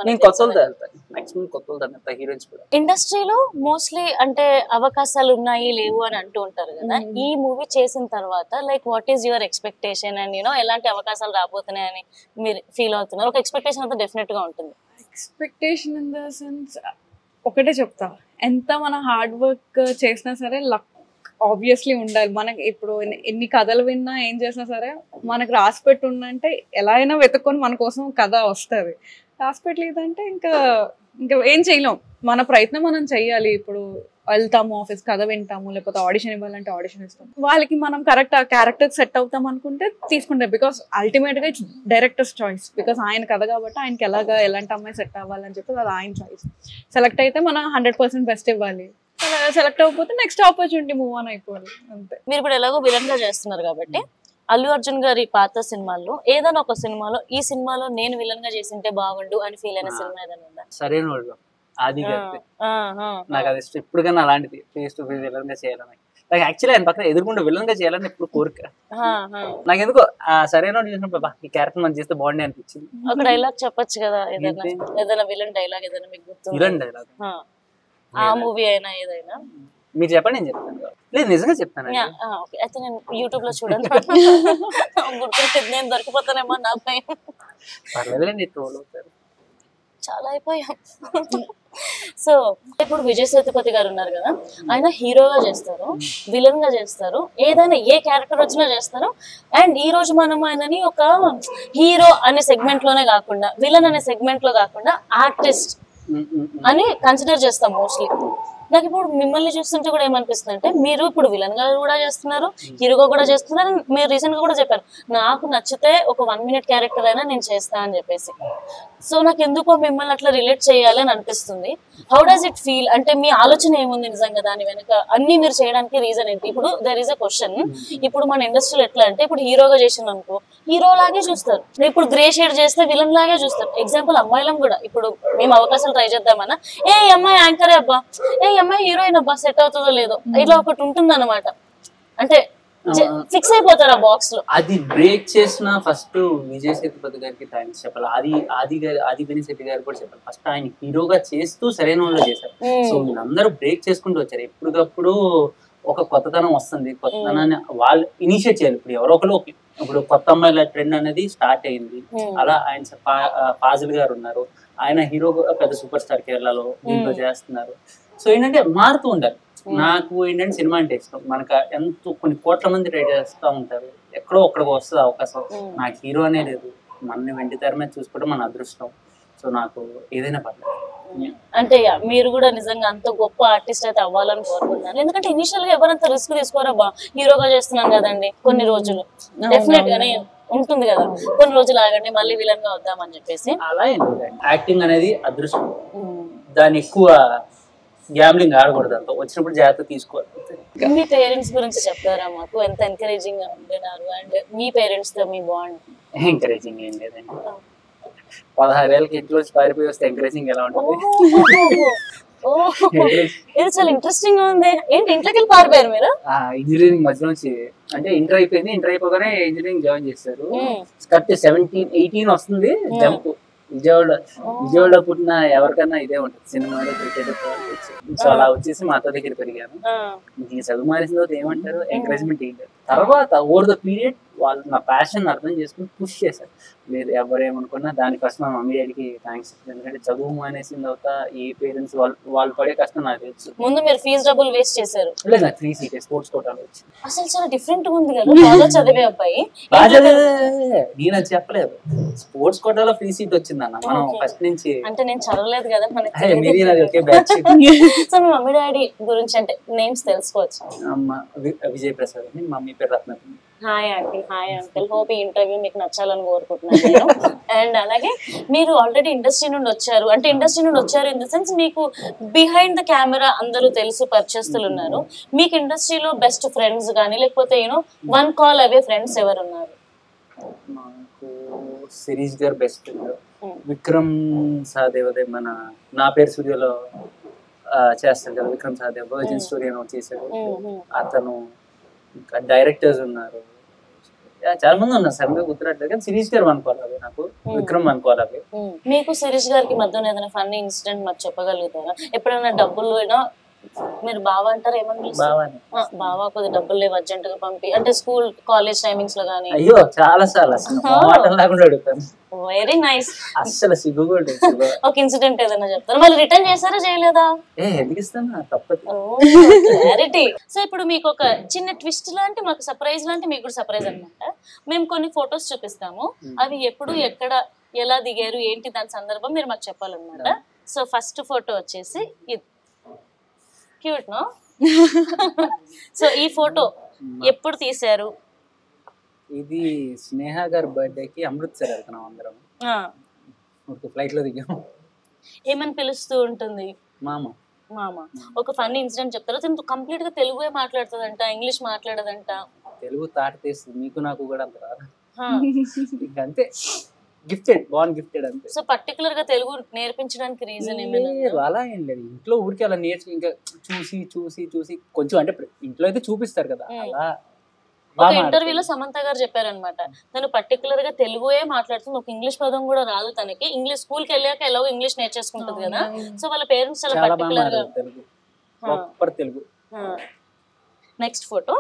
ఇండస్ట్రీలో మోస్ట్లీ అంటే అవకాశాలు ఉన్నాయి లేవు అని అంటూ ఉంటారు కదా. ఈ మూవీ చేసిన తర్వాత like what is your expectation and ఎలాంటి అవకాశాలు రాబోతున్నాయని మీరు ఫీల్ అవుతున్నారు? ఒక ఎక్స్పెక్టేషన్ అయితే డెఫినెట్ గా ఉంటుంది. ఎక్స్పెక్టేషన్ ఇన్ ద సెన్స్ ఒకటే చెప్తా, ఎంత మన హార్డ్ వర్క్ చేసినా సరే లక్ ఆబ్వియస్లీ ఉండాలి. మనకి ఇప్పుడు ఎన్ని కథలు విన్నా ఏం చేసినా సరే మనకు రాసి పెట్టి ఉందంటే ఎలా అయినా వెతుక్కొని మన కోసం కథ వస్తుంది. రాసి పెట్టలేదంటే ఇంకా ఏం చేయలేం. మన ప్రయత్నం మనం చెయ్యాలి. ఇప్పుడు వెళ్తాము ఆఫీస్ కథ వింటాము, లేకపోతే ఆడిషన్ ఇవ్వాలంటే ఆడిషన్ ఇస్తాం. వాళ్ళకి మనం కరెక్ట్ ఆ క్యారెక్టర్ సెట్ అవుతాం అనుకుంటే తీసుకుంటాం. బికాస్ అల్టిమేట్ గా ఇట్స్ డైరెక్టర్స్ చాయిస్. బికాస్ ఆయన కథ కాబట్టి ఆయనకి ఎలాంటి అమ్మాయి సెట్ అవ్వాలని చెప్పి అది ఆయన చాయిస్. సెలెక్ట్ అయితే మనం 100% బెస్ట్ ఇవ్వాలి. సెలెక్ట్ అవ్వకపోతే నెక్స్ట్ ఆపర్చునిటీ మూవ్ ఆన్ అయిపోవాలి అంతే. మీరు ఇప్పుడు ఎలాగో విలన్ గా చేస్తున్నారు కాబట్టి అల్లు అర్జున్ గారి పాత సినిమాల్లో ఏదైనా ఒక సినిమాలో ఈ సినిమాలో నేను విలన్ గా చేసింటే బాగుండు అని ఫీల్ అయిన సినిమా ఏదైనా ఉందా? సరైన వాళ్ళు అది నాకు అది ఇప్పటికన్నా అలాంటిది ఫేస్ టు ఫేస్ విలన్ గా చేయాలని. నాకు యాక్చువల్లీ ఆయన పక్కన ఎదురుకుండా విలన్ గా చేయాలని ఎప్పుడు కోరిక. నాకు ఎందుకో సరైన వాళ్ళు చూసినప్పుడు ఈ క్యారెక్టర్ మనం చేస్తే బాగుండే అనిపించింది. ఒక డైలాగ్ చెప్పొచ్చు కదా, ఏదైనా విలన్ డైలాగ్ ఏదైనా మీకు గుర్తు? విలన్ డైలాగ్ ఆ మూవీ అయినా ఏదైనా మీరు చెప్పండి, నేను చెప్తాను. లేదు నిజంగా చెప్తాను. అయితే నేను యూట్యూబ్ లో చూడండి, గుర్తుంటుంది. నేను దొరికిపోతానేమో నా పై. పర్లేదులేండి, ట్రోల్ అవుతారు. చాలా అయిపోయాం. సో ఇప్పుడు విజయ్ సేతుపతి గారు ఉన్నారు కదా, ఆయన హీరోగా చేస్తారు, విలన్ గా చేస్తారు, ఏదైనా ఏ క్యారెక్టర్ వచ్చినా చేస్తారు. అండ్ ఈ రోజు మనం ఆయనని ఒక హీరో అనే సెగ్మెంట్ లోనే కాకుండా, విలన్ అనే సెగ్మెంట్ లో కాకుండా ఆర్టిస్ట్ అని కన్సిడర్ చేస్తాం మోస్ట్లీ. నాకు ఇప్పుడు మిమ్మల్ని చూస్తుంటే కూడా ఏమనిపిస్తుంది అంటే, మీరు ఇప్పుడు విలన్ గా కూడా చేస్తున్నారు, హీరోగా కూడా చేస్తున్నారు. మీరు రీసెంట్ గా కూడా చెప్పారు, నాకు నచ్చితే ఒక 1 minute క్యారెక్టర్ అయినా నేను చేస్తా అని చెప్పేసి. సో నాకు ఎందుకో మిమ్మల్ని అట్లా రిలేట్ చేయాలి అని అనిపిస్తుంది. How does it feel? అంటే మీ ఆలోచన ఏముంది నిజంగా దాని వెనుక? అన్ని మీరు చేయడానికి రీజన్ ఏంటి? ఇప్పుడు దర్ ఈస్ అ క్వశ్చన్. ఇప్పుడు మన ఇండస్ట్రీలో ఎట్లా అంటే, ఇప్పుడు హీరోగా చేసిన అనుకో హీరో లాగే చూస్తారు, ఇప్పుడు గ్రే షేడ్ చేస్తే విలన్ లాగే చూస్తారు. ఎగ్జాంపుల్ అమ్మాయిలం కూడా ఇప్పుడు మేము అవకాశాలు ట్రై చేద్దామన్నా, ఏ అమ్మాయి యాంకరే అబ్బా, ఏ అమ్మాయి హీరోయిన్ అబ్బా, సెట్ అవుతుందో లేదో, ఇట్లా ఒకటి ఉంటుంది అనమాట. అంటే ఫిక్స్ అయిపోతారు ఆ బాక్స్ లో. అది బ్రేక్ చేసిన ఫస్ట్ విజయ్ సేతుపతి గారికి థ్యాంక్స్ చెప్పాలి. ఆది బెనిశెట్టి గారు కూడా చెప్పాలి. ఫస్ట్ ఆయన హీరోగా చేస్తూ సరైన వాళ్ళు చేశారు. సో వీళ్ళందరూ బ్రేక్ చేసుకుంటూ వచ్చారు. ఎప్పటికప్పుడు ఒక కొత్తతనం వస్తుంది, కొత్తతనాన్ని వాళ్ళు ఇనిషియేట్ చేయాలి. ఇప్పుడు ఎవరో ఒకరు, ఇప్పుడు కొత్త అమ్మాయిల ట్రెండ్ అనేది స్టార్ట్ అయింది. అలా ఆయన ఫాజిల్ గారు ఉన్నారు, ఆయన హీరోగా పెద్ద సూపర్ స్టార్ కేరళలో దీంట్లో చేస్తున్నారు. సో ఏంటంటే మారుతూ ఉండాలి. నాకు ఏంటంటే సినిమా అంటే ఇష్టం. మనకు ఎంతో కొన్ని కోట్ల మంది ట్రై చేస్తూ ఉంటారు, ఎక్కడో ఒక్కడికి వస్తుంది అవకాశం. నాకు హీరో అనే లేదు, మన వెండి తెర మీద చూసుకోవడం మన అదృష్టం. సో నాకు ఏదైనా పర్లేదు. అంటే మీరు కూడా నిజంగా అంత గొప్ప ఆర్టిస్ట్ అయితే అవ్వాలని కోరుకుంటున్నాను. ఎందుకంటే ఇనిషియల్ గా ఎవరంత రిస్క్ తీసుకోరబ్బా, హీరోగా చేస్తున్నాను కదండి కొన్ని రోజులు, డెఫినెట్ గానే ఉంటుంది కదా, కొన్ని రోజులు ఆగండి మళ్ళీ విలన్ గా వద్దామని చెప్పేసి. అలా యాక్టింగ్ అనేది అదృష్టం, దాన్ని ఎక్కువ గ్యామ్లింగ్ ఆడకూడదు. అంత వచ్చినప్పుడు జాగ్రత్త తీసుకోవాలి. మీ పేరెంట్స్ గురించి చెప్తారా మాకు? ఎంత ఎంకరేజింగ్ గా ఉంటున్నారు? అండ్ మీ పేరెంట్స్ తో మీ బాండ్? ఎంకరేజింగ్ ఏం లేదండి, 16 ఏళ్ళకి ఇంట్లో పారిపోయి వస్తే ఎంకరేజింగ్ ఎలా ఉంటుంది? ఇది చాలా ఇంట్రెస్టింగ్ గా ఉంది. ఏంటి ఇంట్లోకి వెళ్ళి పారిపోయారు మీరు? ఇంజనీరింగ్ మధ్య నుంచి, అంటే ఇంటర్ అయిపోయింది, ఇంటర్ అయిపోగానే ఇంజనీరింగ్ జాయిన్ చేశారు. కరెక్ట్ 17-18 వస్తుంది జంప్. విజయవాడ పుట్టిన ఎవరికన్నా ఇదే ఉంటుంది, సినిమాలో క్రికెట్. సో అలా వచ్చేసి మా అత్త దగ్గర పెరిగాను. ఈ చదువు మానేసిన తర్వాత ఏమంటారు, ఎంకరేజ్మెంట్ ఏం లేదు. తర్వాత ఓవర్ ద పీరియడ్ వాళ్ళు నా ప్యాషన్ అర్థం చేసుకుని పుష్ చేశారు. మీరు ఎవరేమనుకున్నా దానికోసం మా మమ్మీ డాడీకి థ్యాంక్స్. ఎందుకంటే చదువు మానేసిన తర్వాత ఈ పేరెంట్స్ వాళ్ళు పడే కష్టం నాకు తెలుసు. ముందు మీరు ఫీజు డబ్బులు వేస్ట్ చేశారు? లేదు, నాకు 3 సీట్ స్పోర్ట్స్ కోటాలో వచ్చింది. అసలు చాలా డిఫరెంట్ ఉంది కదా, బాగా చదివే అబ్బాయి. నేను అది చెప్పలేదు, స్పోర్ట్స్ కోటాలో ఫ్రీ సీట్ వచ్చిందన్న. మనం ఫస్ట్ నుంచి, అంటే నేను చదవలేదు కదా మనకి. సో మీ మమ్మీ డాడీ గురించి అంటే నేమ్స్ తెలుసుకోవచ్చు? విజయ్ ప్రసాద్ అని, మమ్మీ పేరు Ratnakumari. Hi aunty, hi uncle. Hope ఈ ఇంటర్వ్యూ మీకు నచ్చాలని కోరుకుంటున్నాను నేను. అండ్ అలాగే మీరు ఆల్రెడీ ఇండస్ట్రీ నుండి వచ్చారు, అంటే ఇండస్ట్రీ నుండి వచ్చారు ఇన్ ద సెన్స్ మీకు బిహైండ్ ద కెమెరా అందరూ తెలుసు, పరిచయస్తులు ఉన్నారు. మీకు ఇండస్ట్రీలో బెస్ట్ ఫ్రెండ్స్ కానీ లేకపోతే యూనో 1 call away ఫ్రెండ్స్ ఎవరు ఉన్నారు? నాకు సిరీస్ గారు బెస్ట్ ఫ్రెండ్, విక్రమ్ సహదేవ్ మన నా పేరు సూర్యలో చేస్తారు కదా, విక్రమ్ సహదేవ్ వర్జిన్ స్టూడియో చేశారు అతను. ఇంకా డైరెక్టర్స్ ఉన్నారు, చాలా మంది ఉన్నారు, సరిగ్గా గుర్తురాట్లేదు. కానీ సిరీస్ గారు అనుకోవాలి, నాకు విక్రమ్ అనుకోవాలి. మీకు సిరీస్ గారికి మధ్యన ఏదైనా ఫన్నీ ఇన్సిడెంట్ మాకు చెప్పగలుగుతారా? ఎప్పుడైనా డబ్బులు మీరు బావా అంటారు, ఏమని బావా కొద్ది డబ్బులు లేవు అర్జెంట్ గా పంపి, అంటే స్కూల్ కాలేజ్ టైమింగ్స్ లో గానీ? అయ్యో చాలా అడుగుతాను. Very nice. అసలు సిగ్గుగోడు. ఒక ఇన్సిడెంట్ ఏదైనా చెప్తారు, మళ్ళీ రిటర్న్ చేస్తారా చేయలేదా? ఎందుకు ఇస్తాను, తప్పదు. క్లారిటీ. సో ఇప్పుడు మీకు ఒక చిన్న ట్విస్ట్ లాంటి, మాకు సర్ప్రైజ్ లాంటి, మీకు కూడా సర్ప్రైజ్ అనమాట. మేము కొన్ని ఫొటోస్ చూపిస్తాము, అవి ఎప్పుడు ఎక్కడ ఎలా దిగారు ఏంటి దాని సందర్భం మీరు మాకు చెప్పాలన్నమాట. సో ఫస్ట్ ఫోటో వచ్చేసి ఇది. Cute no. సో ఈ ఫోటో ఎప్పుడు తీశారు? ఇది స్నేహ గారి బర్త్డేకి అమృత్సర్ వెళ్తున్నాం అందరం. ఫ్లైట్ లో దిగాం. ఏమని పిలుస్తూ ఉంటుంది? మామ. మామ. ఒక ఫన్నీ ఇన్సిడెంట్ చెప్తారు. తను కంప్లీట్ గా తెలుగే మాట్లాడుతుందంట, ఇంగ్లీష్ మాట్లాడదంట. తెలుగు తాట తీస్తుంది, మీకు నాకు కూడా అంత రాదు. అంతే, గిఫ్టెడ్, బాన్ గిఫ్టెడ్ అంతే. సో పర్టికులర్ గా తెలుగు నేర్పించడానికి రీజన్ ఏమైనా? అలా ఏం లేదు, ఇంట్లో ఊరికి అలా నేర్చు, ఇంకా చూసి చూసి చూసి కొంచెం, అంటే ఇంట్లో అయితే చూపిస్తారు కదా అలా. ఒక ఇంటర్వ్యూలో సమంత గారు చెప్పారనమాట, తను పర్టికులర్ గా తెలుగుయే మాట్లాడుతుంది, ఒక ఇంగ్లీష్ పదం కూడా రాదు తనకి. ఇంగ్లీష్ స్కూల్ కి వెళ్ళాక ఎలాగో ఇంగ్లీష్ నేర్చేసుకుంటది కదా, సో వాళ్ళ పేరెంట్స్ చాలా పర్టికులర్ గా Telugu, proper Telugu. Next photo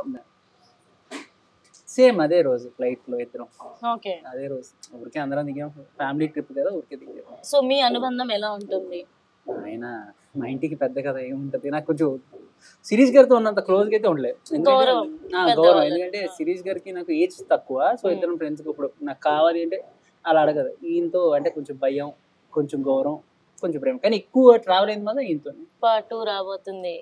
same అదే రోజు ఫ్లైట్ లో ఇద్దరం. ఓకే, అదే రోజు ఊరికే అందరం దిగాం, ఫ్యామిలీ ట్రిప్ కదా, ఊరికే దిగాం. సో మీ అనుబంధం ఎలా ఉంటుంది? ఆయన మా ఇంటికి పెద్ద కదా ఏముంటది, నాకు కొంచెం సిరీస్ గారితో ఉన్నంత క్లోజ్ గా అయితే ఉండలేదు. గౌరవం, ఎందుకంటే సిరీస్ గారికి నాకు ఏజ్ తక్కువ, సో ఇద్దరం ఫ్రెండ్స్. ఇప్పుడు నాకు కావాలి అంటే అలా అడగదు. ఈయనతో అంటే కొంచెం భయం, కొంచెం గౌరవం, కొంచెం ప్రేమ, కానీ ఎక్కువ ట్రావెల్ అయింది మాత్రం ఈయనతో. పార్ట్ 2 రాబోతుంది.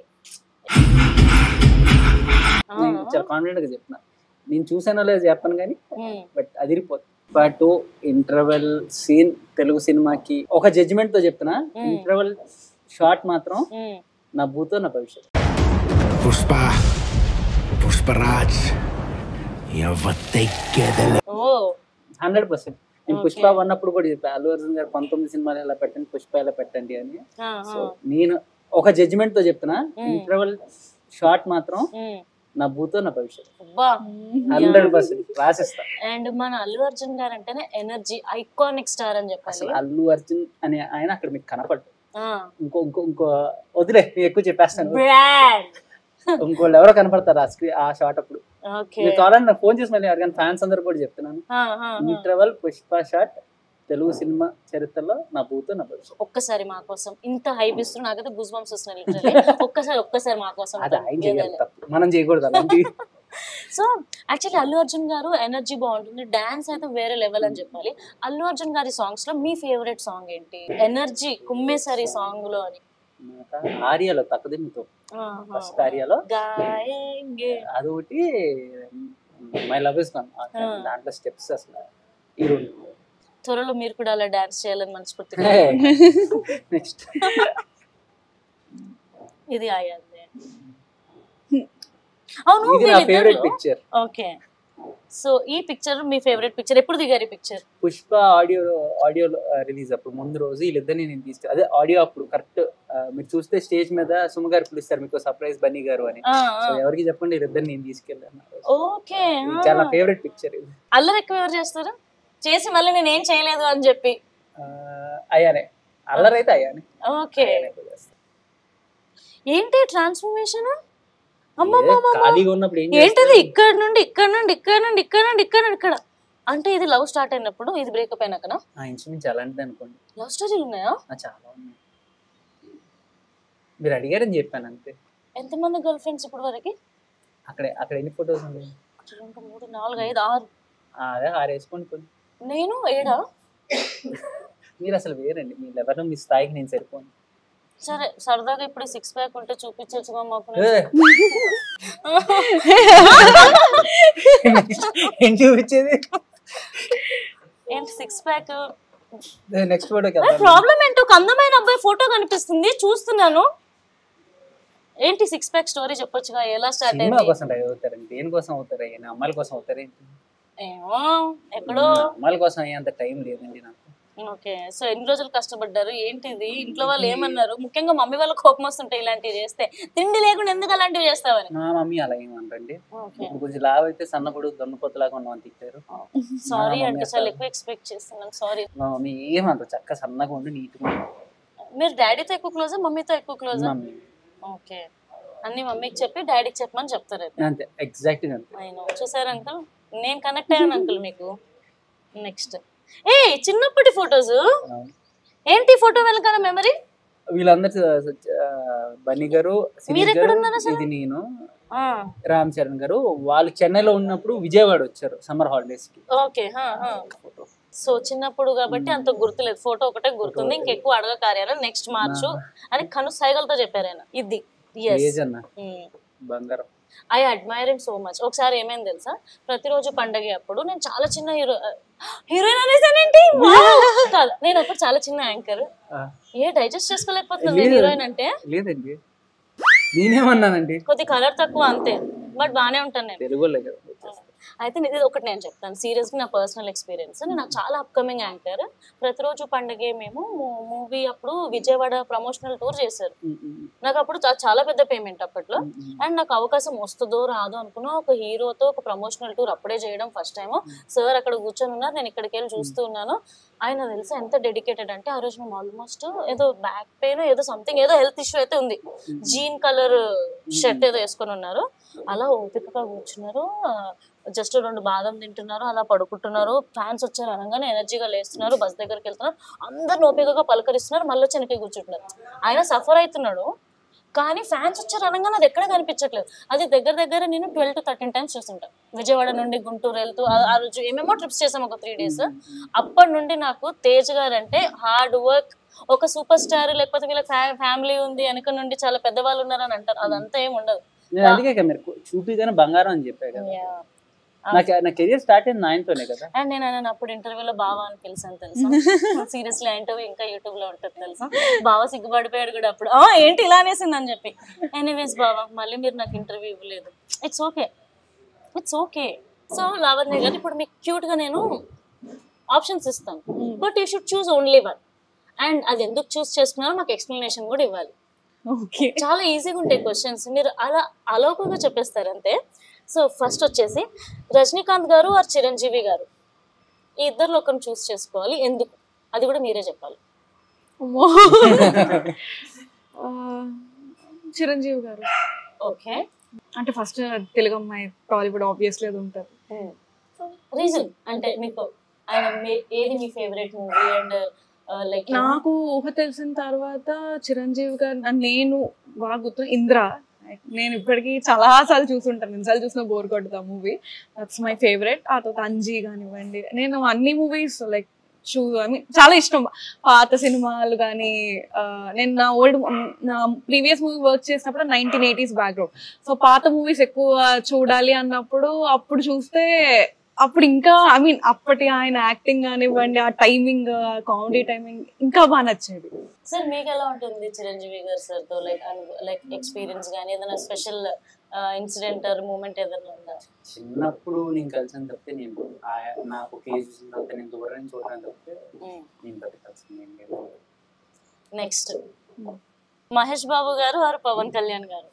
నేను చాలా కాన్ఫిడెంట్ గా చెప్తున్నా, నేను చూసానో లేదు చెప్పను కానీ, బట్ అదిరిపోతుంది. పార్ట్ 2 ఇంటర్వెల్ సీన్ తెలుగు సినిమాకి ఒక జడ్జిమెంట్ తో చెప్తున్నా, ఇంటర్వెల్ షార్ట్ మాత్రం నా భూతో నా భవిష్యత్. పుష్ప, పుష్పరాజ్ 100%. నేను పుష్ప అన్నప్పుడు కూడా చెప్పా, అల్లు అర్జున్ గారు 19 సినిమాలు ఎలా పెట్టండి, పుష్ప ఎలా పెట్టండి అని. సో నేను ఒక జడ్జిమెంట్ తో చెప్తున్నా, ఇంటర్వెల్ షార్ట్ మాత్రం నా భూతో నా భవిష్యత్ 100% రాసిస్తా. అండ్ మన అల్లు అర్జున్ గారు అంటేనే ఎనర్జీ, ఐకానిక్ స్టార్ అని చెప్పాలి. అల్లు అర్జున్ అనే ఆయన అక్కడ మీకు కనపడ్డు. ఇంకో వదిలే, నేను ఎక్కువ చెప్పేస్తాను. ఇంకోళ్ళు ఎవరో కనపడతారు ఆ షాట్ అప్పుడు. మీరు కావాలని నాకు ఫోన్ చేసి మళ్ళీ అడిగాను, ఫ్యాన్స్ అందరు కూడా చెప్తున్నాను. Interval Pushpa shot Telugu cinema చరిత్రలో నా భూతో నా భవిష్యత్. ఒక్కసారి మా కోసం ఇంత హైప్ ఇస్తున్నా, నాకైతే గూస్ బంప్స్ వస్తున్నాయి. ఒక్కసారి మా కోసం. మనం చేయకూడదు అలాంటి. సో యాక్చువల్లీ అల్లు అర్జున్ గారు ఎనర్జీ బాగుంటుంది, డాన్స్ అయితే వేరే లెవెల్ అని చెప్పాలి. అల్లు అర్జున్ గారి సాంగ్స్ లో మీ ఫేవరెట్ సాంగ్ ఏంటి? ఎనర్జీ కుమ్మేసరి సాంగ్ లో అని. ఆర్యాలో తక్కువ ఫస్ట్ ఆర్యాలో అదొకటి, మై లవ్ ఇస్ గోన్, దాంట్లో స్టెప్స్ అసలు ఈ రెండు. త్వరలో మీరు కూడా అలా డాన్స్ చేయాలని మనస్ఫూర్తిగా. నెక్స్ట్ ఇది ఆయాది. అవును, ఫేవరెట్ పిక్చర్. ఓకే, సో ఈ పిక్చర్ మీ ఫేవరెట్ పిక్చర్. ఎప్పుడు దిగారు ఈ పిక్చర్? పుష్ప ఆడియో రిలీజ్ అప్పుడు ముందు రోజు వీళ్ళిద్దరిని నేను తీసుకు, అదే ఆడియో అప్పుడు కరెక్ట్ మీరు చూస్తే స్టేజ్ మీద సుమ గారు పిలుస్తారు, మీకు సర్ప్రైజ్ బన్నీ గారు అని. సో ఎవరికి చెప్పండి, వీళ్ళిద్దరిని నేను తీసుకెళ్ళాను. ఓకే, చాలా ఫేవరెట్ పిక్చర్ ఇది. అల్లరి ఎక్కువ ఎవరు చేస్తారు? చేసి మళ్ళీ నేను ఏం చేయలేదు అని చెప్పి అయ్యానే, అల్లరి అయితే అయ్యానే. ఓకే, ఏంటి ట్రాన్స్ఫర్మేషన్? ఏంటిది? ఇక్కడ నుండి ఇక్కడ నుండి ఇక్కడ నుండి ఇక్కడ నుండి ఇక్కడ నుండి ఇక్కడ, అంటే ఇది లవ్ స్టార్ట్ అయినప్పుడు, ఇది బ్రేకప్ అయినాకనా? ఇన్స్ట్రుమెంట్స్ అలాంటిది అనుకోండి. లవ్ స్టోరీలు ఉన్నాయా? చాలా ఉన్నాయి, మీరు అడిగారని చెప్పాను అంతే. ఎంతమంది గర్ల్ ఫ్రెండ్స్ ఇప్పుడు వరకు? అక్కడ ఎన్ని ఫొటోస్ ఉన్నాయి? 2 3 4 5 6. అదే 6 వేసుకోండి కొన్ని. నేను 7. మీరు అసలు వేరండి, మీ లెవెల్ మీ స్థాయికి నేను సరిపోను. సరే, సరదాగా ఇప్పుడు 6 ప్యాక్ ఉంటే చూపించచ్చుగా మాకు. ఏం చూపించేది? ఏంటి 6 ప్యాక్? Next photo. ప్రాబ్లం ఏంటో, ఒక అందమైన అబ్బాయి ఫోటో కనిపిస్తుంది, చూస్తున్నాను. ఏంటి 6 ప్యాక్ స్టోరీ చెప్పొచ్చుగా, ఎలా స్టార్ట్ అయింది? సినిమా కోసం అవుతారండి, దేనికోసం అవుతారు? అమ్మాయిల కోసం అవుతారేంటి? ఏమో ఎక్కడో. అమ్మాయిల కోసం అయ్యేంత టైం లేదండి నాకు. ఓకే, సో ఎన్ని రోజులు కష్టపడ్డారు? ఏంటిది? ఇంట్లో వాళ్ళు ఏమన్నారు? ముఖ్యంగా మమ్మీ వాళ్ళ కోపం వస్తుంటాయి ఇలాంటివి చేస్తే, తిండి లేకుండా ఎందుకు అలాంటివి చేస్తావని. మా మమ్మీ అలా ఏమంటండి, కొంచెం లావ్ అయితే సన్నపడు దొన్నపోతలాగా ఉన్నామని తిట్టారు. సారీ అంటే చాలా ఎక్కువ ఎక్స్పెక్ట్ చేస్తున్నాను, సారీ. మా మమ్మీ ఏమంటారు, చక్కగా సన్నగా ఉండి నీట్గా. మీరు డాడీతో ఎక్కువ క్లోజా, మమ్మీతో ఎక్కువ క్లోజా? మమ్మీ. ఓకే, అన్ని మమ్మీకి చెప్పి డాడీకి చెప్పమని చెప్తారు అంతే, ఎగ్జాక్ట్గా అంతే. నేను చూసారు అంకుల్, నేను కనెక్ట్ అయ్యాను అంకుల్ మీకు. నెక్స్ట్ చిన్నప్పటి ఫొటోస్ ఏంటి? ఫోటో వెనకాల మెమరీ వీళ్ళందరూ బన్నీ గారు, ఇది నేను, రామ్ చరణ్ గారు. వాళ్ళు చెన్నైలో ఉన్నప్పుడు విజయవాడ వచ్చారు సమ్మర్ హాలిడేస్ కి. ఓకే, సో చిన్నప్పుడు కాబట్టి అంత గుర్తులేదు, ఫోటో ఒకటే గుర్తుంది, ఇంకెక్కువ అడగ కార్యాలు నెక్స్ట్ మార్చు అని కను సైగలతో చెప్పారు ఆయన. ఇది ఏజ్ అన్న బంగారం. I admire him so much. ఒకసారి ఏమైంది తెలుసా, ప్రతిరోజు పండగ అప్పుడు నేను చాలా చిన్న హీరోయిన్ అనేసానేంటి కాదు, నేను అప్పుడు చాలా చిన్న యాంకర్. డైజెస్ట్ చేసుకోలేకపోతున్నాను హీరోయిన్ అంటే. లేదండి నేనేమన్నానండి, కొద్ది కలర్ తక్కువ అంతే, బట్ బానే ఉంటాను నేను. తెలుగులో కదా. అయితే ఇది ఒకటి నేను చెప్తాను సీరియస్గా, నా పర్సనల్ ఎక్స్పీరియన్స్. నేను చాలా అప్కమింగ్ యాంకర్. ప్రతిరోజు పండగే మేము మూవీ అప్పుడు విజయవాడ ప్రమోషనల్ టూర్ చేశారు. నాకు అప్పుడు చాలా పెద్ద పేమెంట్ అప్పట్లో. అండ్ నాకు అవకాశం వస్తుందో రాదో అనుకున్నా, ఒక హీరోతో ఒక ప్రమోషనల్ టూర్ అప్పుడే చేయడం ఫస్ట్ టైం. సార్ అక్కడ కూర్చొని ఉన్నారు, నేను ఇక్కడికి వెళ్ళి చూస్తూ ఉన్నాను. ఆయన తెలుసా ఎంత డెడికేటెడ్ అంటే, ఆ రోజు మేము ఆల్మోస్ట్ ఏదో బ్యాక్ పెయిన్ ఏదో సంథింగ్ ఏదో హెల్త్ ఇష్యూ అయితే ఉంది, జీన్ కలర్ షర్ట్ ఏదో వేసుకొని ఉన్నారు. అలా ఓపికగా కూర్చున్నారు, జస్ట్ 2 బాదం తింటున్నారు, అలా పడుకుంటున్నారు. ఫ్యాన్స్ వచ్చారు అనగానే ఎనర్జీగా లేస్తున్నారు, బస్ దగ్గరికి వెళ్తున్నారు, అందరు ఓపికగా పలకరిస్తున్నారు, మళ్ళీ వచ్చి వెనక్కి కూర్చుంటున్నారు. ఆయన సఫర్ అవుతున్నాడు, కానీ ఫ్యాన్స్ వచ్చారు అనగానే అది ఎక్కడ కనిపించట్లేదు. అది దగ్గర నేను 12 to 13 times చూస్తుంటాను. విజయవాడ నుండి గుంటూరు వెళ్తూ ఆ రోజు ఏమేమో ట్రిప్స్ చేసాం, ఒక 3 days. అప్పటి నుండి నాకు తేజ్ గారు అంటే హార్డ్ వర్క్, ఒక సూపర్ స్టార్ లేకపోతే వీళ్ళ ఫ్యామిలీ ఉంది వెనక నుండి చాలా పెద్దవాళ్ళు ఉన్నారని అంటారు, అదంతా ఏమి ఉండదు. నేను అందుకే మీరు చూపిగానే బంగారం అని చెప్పాను కదా. నా కెరీర్ స్టార్ట్ అయింది 9th తోనే కదా. అండ్ నేను అప్పుడు ఇంటర్వ్యూలో బావా అని పిలిచాను తెలుసా. సీరియస్లీ ఇంటర్వ్యూ ఇంకా యూట్యూబ్ లో ఉంటుంది తెలుసా. బావా సిగ్గుపడిపోయాడు కూడా అప్పుడు, ఏంటి ఇలా అనేసింది అని చెప్పి. ఎనీవేస్ బావా, మళ్ళీ మీరు నాకు ఇంటర్వ్యూ ఇవ్వలేదు, ఇట్స్ ఓకే. సో లావణ్య గారు, ఇప్పుడు మీకు క్యూట్ గా నేను ఆప్షన్స్ ఇస్తాను, but you should choose only one. And అది ఎందుకు చూస్ చేసుకున్నారో మాకు ఎక్స్ప్లెనేషన్ కూడా ఇవ్వాలి. చాలా ఈజీగా ఉంటాయి క్వశ్చన్స్, మీరు అలా అలోకంగా చెప్పేస్తారు అంతే. సో ఫస్ట్ వచ్చేసి రజనీకాంత్ గారు ఆర్ చిరంజీవి గారు, ఈ ఇద్దరిలో ఒకరిని చూస్ చేసుకోవాలి, ఎందుకు అది కూడా మీరే చెప్పాలి. చిరంజీవి గారు. ఓకే, అంటే ఫస్ట్ తెలుగు అమ్మాయి, టాలీవుడ్ ఆబ్వియస్లీ అది ఉంటారు. రీజన్ అంటే మీకు ఆయన ఏది మీ ఫేవరెట్ మూవీ? అండ్ లైక్ నాకు ఊహ తెలిసిన తర్వాత చిరంజీవి గారు, నేను బాగా గుర్తు ఇంద్ర, నేను ఇప్పటికీ చాలా సార్లు చూసుంటాను, ఎన్నిసార్లు చూసిన బోర్ కొట్టదు ఆ మూవీ, దట్స్ మై ఫేవరెట్. ఆ తర్వాత అంజీ కానివ్వండి, నేను అన్ని మూవీస్ లైక్ చాలా ఇష్టం. పాత సినిమాలు కానీ, నేను నా ప్రీవియస్ మూవీ వర్క్ చేసినప్పుడు 1980s బ్యాక్గ్రౌండ్, సో పాత మూవీస్ ఎక్కువ చూడాలి అన్నప్పుడు అప్పుడు చూస్తే అప్పుడు ఇంకా అప్పటి ఆయన యాక్టింగ్ కానివ్వండి, ఆ టైమింగ్, కామెడీ టైమింగ్ ఇంకా బాగా నచ్చేది. సార్ మీకు ఎలా ఉంటుంది చిరంజీవి గారు సార్ తో లైక్ ఎక్స్పీరియన్స్ కానీ ఏదైనా స్పెషల్ ఇన్సిడెంట్ ఆర్ మూమెంట్ ఏదైనా ఉందా? చిన్నప్పుడు నేను కలిసిన తప్పితే, నేను నాకు కేసు తప్పితే, నేను దూరం చూడడం తప్పితే నేను కలిసి. నెక్స్ట్ మహేష్ బాబు గారు ఆర్ పవన్ కళ్యాణ్ గారు?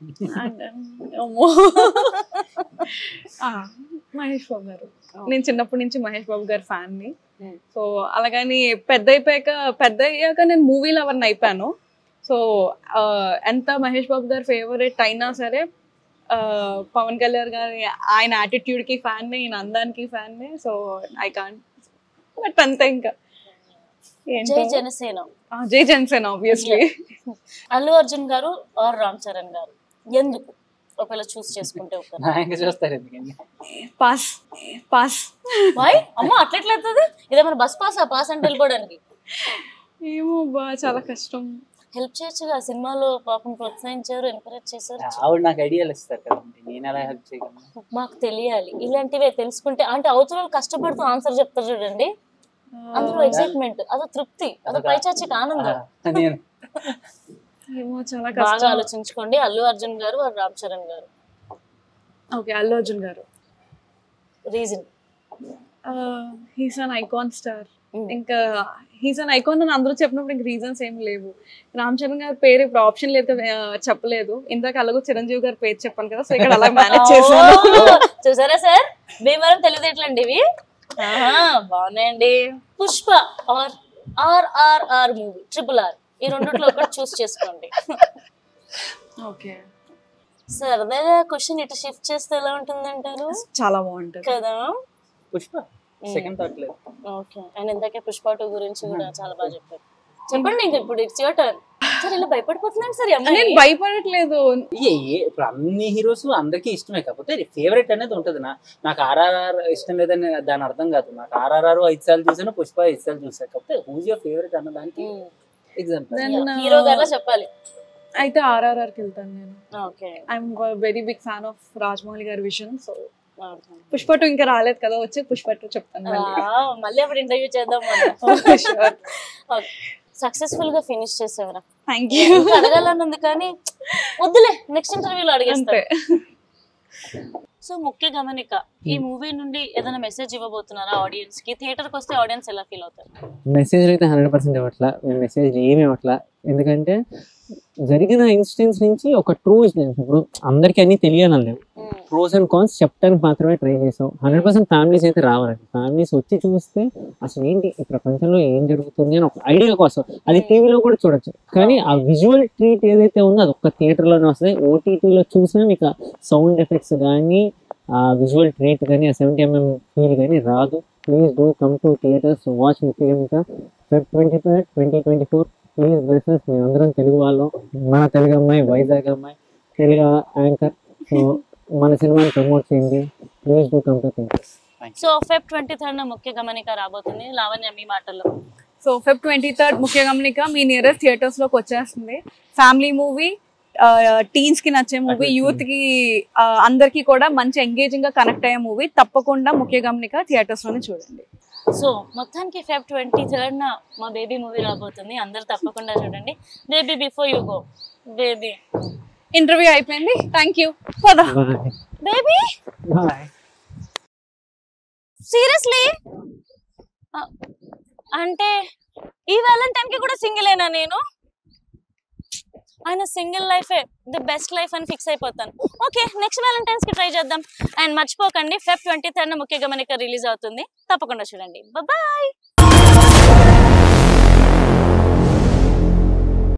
మహేష్ బాబు గారు. నేను చిన్నప్పటి నుంచి మహేష్ బాబు గారి ఫ్యాన్ ని. సో అలాగని పెద్ద అయ్యాక నేను మూవీ లవర్ని అయిపోయాను. సో ఎంత మహేష్ బాబు గారు ఫేవరెట్ అయినా సరే, పవన్ కళ్యాణ్ గారి ఆయన యాటిట్యూడ్ కి ఫ్యాన్ నే, ఈయన అందానికి ఫ్యాన్ నే. సో ఐ కాంట్, బట్ అంతే. ఇంకా జై జనసేన. జై జనసేన ఆబ్వియస్లీ. అల్లు అర్జున్ గారు ఆర్ రామ్ చరణ్ గారు, ఎందుకు ఒకవేళ చూస్ చేసుకుంటే? చూస్తారు ఎందుకండి? పాస్. వై అమ్మ అట్లెట్లవుతుంది? ఇదేమైనా బస్ పాస్ అంటే వెళ్ళిపోవడానికి? ఏమో బా, చాలా కష్టం. హెల్ప్ చేయొచ్చుగా, సినిమాలో పాపం ప్రోత్సహించారు, ఎంకరేజ్ చేశారు. ఆవిడ నాకు ఐడియాలు ఇస్తారు కదండి, నేను ఎలా హెల్ప్ చేయగలను? మాకు తెలియాలి ఇలాంటివే తెలుసుకుంటే. అంటే అవతల వాళ్ళు కష్టపడుతూ ఆన్సర్ చెప్తారు చూడండి, అందులో ఎక్సైట్మెంట్, అదో తృప్తి, అదో పైచాచిక ఆనందం. ఏమో చాలా బాగా కష్టం. ఆలోచించుకోండి. అల్లు అర్జున్ గారు ఆర్ రామ్ చరణ్ గారు? Okay, Allu Arjun garu. Reason? He's an icon star. ఇంకా హీస్ అన్ ఐకాన్ అని అందరూ చెప్పినప్పుడు ఇంక రీజన్స్ ఏమి లేవు. రామ్ చరణ్ గారి పేరు ఇప్పుడు ఆప్షన్ లేదు కదా, చెప్పలేదు. ఇందాక అలాగో చిరంజీవి గారి పేరు చెప్పాను కదా, సో ఇక్కడ అలా మేనేజ్ చేశాను. చూసారా సార్, భీమవరం తెలివితేటలండి ఇవి. బాగున్నాయండి. Pushpa or RRR movie, RRR, ఈ రెండిట్లో ఒకటి చూస్ చేసుకోండి. ఓకే, సరదాగా క్వశ్చన్ ఇటు షిఫ్ట్ చేస్తే ఎలా ఉంటుంది అంటారు? చాలా బాగుంటుంది కదా. పుష్ప సెకండ్ థాట్ లేదు. ఓకే, అండ్ ఇందాకే పుష్ప 2 గురించి కూడా చాలా బాగా చెప్పారు. చెప్పండి, ఇంకా ఇప్పుడు ఇట్స్ యువర్ టర్న్. సార్ ఇలా భయపడిపోతున్నాను సార్. నేను భయపడట్లేదు. ఇప్పుడు అన్ని హీరోస్ అందరికీ ఇష్టమే, కాకపోతే ఫేవరెట్ అనేది ఉంటది. నాకు ఆర్ఆర్ఆర్ ఇష్టం లేదని దాని అర్థం కాదు. నాకు ఆర్ఆర్ఆర్ 5 సార్లు చూసాను, పుష్ప 5 సార్లు చూసాను. కాకపోతే హూజ్ యువర్ ఫేవరెట్ అన్న దానికి ఎగ్జాంపుల్ హీరో గారు చెప్పాలి. అయితే ఆర్ఆర్ఆర్కి వెళ్తాను నేను. Okay I'm very big fan of Rajamouli గారి విజన్. సో పుష్ప 2 ఇంకా రాలేదు కదా, వచ్చి పుష్ప 2 చెప్తాను మళ్ళీ అప్పుడు ఇంటర్వ్యూ చేద్దాం. సక్సెస్ఫుల్ గా ఫినిష్ చేసేవరా? Thank you. అడగాలని ఉంది కానీ వద్దులే, నెక్స్ట్ ఇంటర్వ్యూలో అడిగేస్తా. సో ముఖ్య గమనిక, ఈ మూవీ నుండి ఏదైనా మెసేజ్ ఇవ్వబోతున్నారా ఆడియన్స్ కి? థియేటర్ కి వస్తే ఆడియన్స్ ఎలా ఫీల్ అవుతారు? మెసేజ్ అయితే 100% ఇవ్వట్లా, మెసేజ్ ఏమి ఇవ్వట్లా. ఎందుకంటే జరిగిన ఇన్సిడెంట్స్ నుంచి ఒక ట్రూ ఇన్సిడెంట్స్, ఇప్పుడు అందరికీ అన్ని తెలియాలని లేవు, ప్రోస్ అండ్ కాన్స్ చెప్పడానికి మాత్రమే ట్రై చేసాం. 100% ఫ్యామిలీస్ అయితే రావాలండి. ఫ్యామిలీస్ వచ్చి చూస్తే అసలు ఏంటి ఈ ప్రపంచంలో ఏం జరుగుతుంది అని ఒక ఐడియా కోసం, అది టీవీలో కూడా చూడొచ్చు, కానీ ఆ విజువల్ ట్రీట్ ఏదైతే ఉందో అది ఒక్క థియేటర్లోనే వస్తుంది. ఓటీటీలో చూసినా మీకు సౌండ్ ఎఫెక్ట్స్ కానీ ఆ విజువల్ ట్రీట్ కానీ ఆ 70mm ఫీల్ కానీ రాదు. Please do come to theatres, watch ముఖ్యంగా Feb 23, 2024. Please blesses. మేము అందరం తెలుగు వాళ్ళం, మన తెలుగు అమ్మాయి, వైజాగ్ అమ్మాయి, తెలుగు యాంకర్. సో మన సినిమాని ప్రమోట్ చేయండి. Please do come to theatres. So Feb 23 ముఖ్య గమనిక రాబోతుంది. లావణ్య మీ మాటల్లో. సో Feb 23 ముఖ్య గమనిక మీ నియరెస్ట్ థియేటర్స్ లోకి వచ్చేస్తుంది. ఫ్యామిలీ మూవీ, టీన్స్ కి నచ్చే మూవీ, యూత్ కి అందరికి కూడా మంచి ఎంగేజింగ్ గా కనెక్ట్ అయ్యే మూవీ. తప్పకుండా ముఖ్య గమనిక థియేటర్స్ లోనే చూడండి. సో మొత్తానికి Feb 23 మా బేబీ మూవీ రాబోతుంది. అందరు తప్పకుండా చూడండి. Baby before you go, baby interview అయిపోయింది. Thank you. బేబీ సీరియస్లీ అంటే ఈ వ్యాలంటైన్ కి కూడా సింగిలేనా నేను? ఆయన సింగిల్ లైఫే ది బెస్ట్ లైఫ్ అని ఫిక్స్ అయిపోతాను. ఓకే, నెక్స్ట్ వ్యాలంటైన్స్ కి ట్రై చేద్దాం. అండ్ మర్చిపోకండి Feb 23 ముఖ్య గమనిక రిలీజ్ అవుతుంది. తప్పకుండా చూడండి. బాయ్.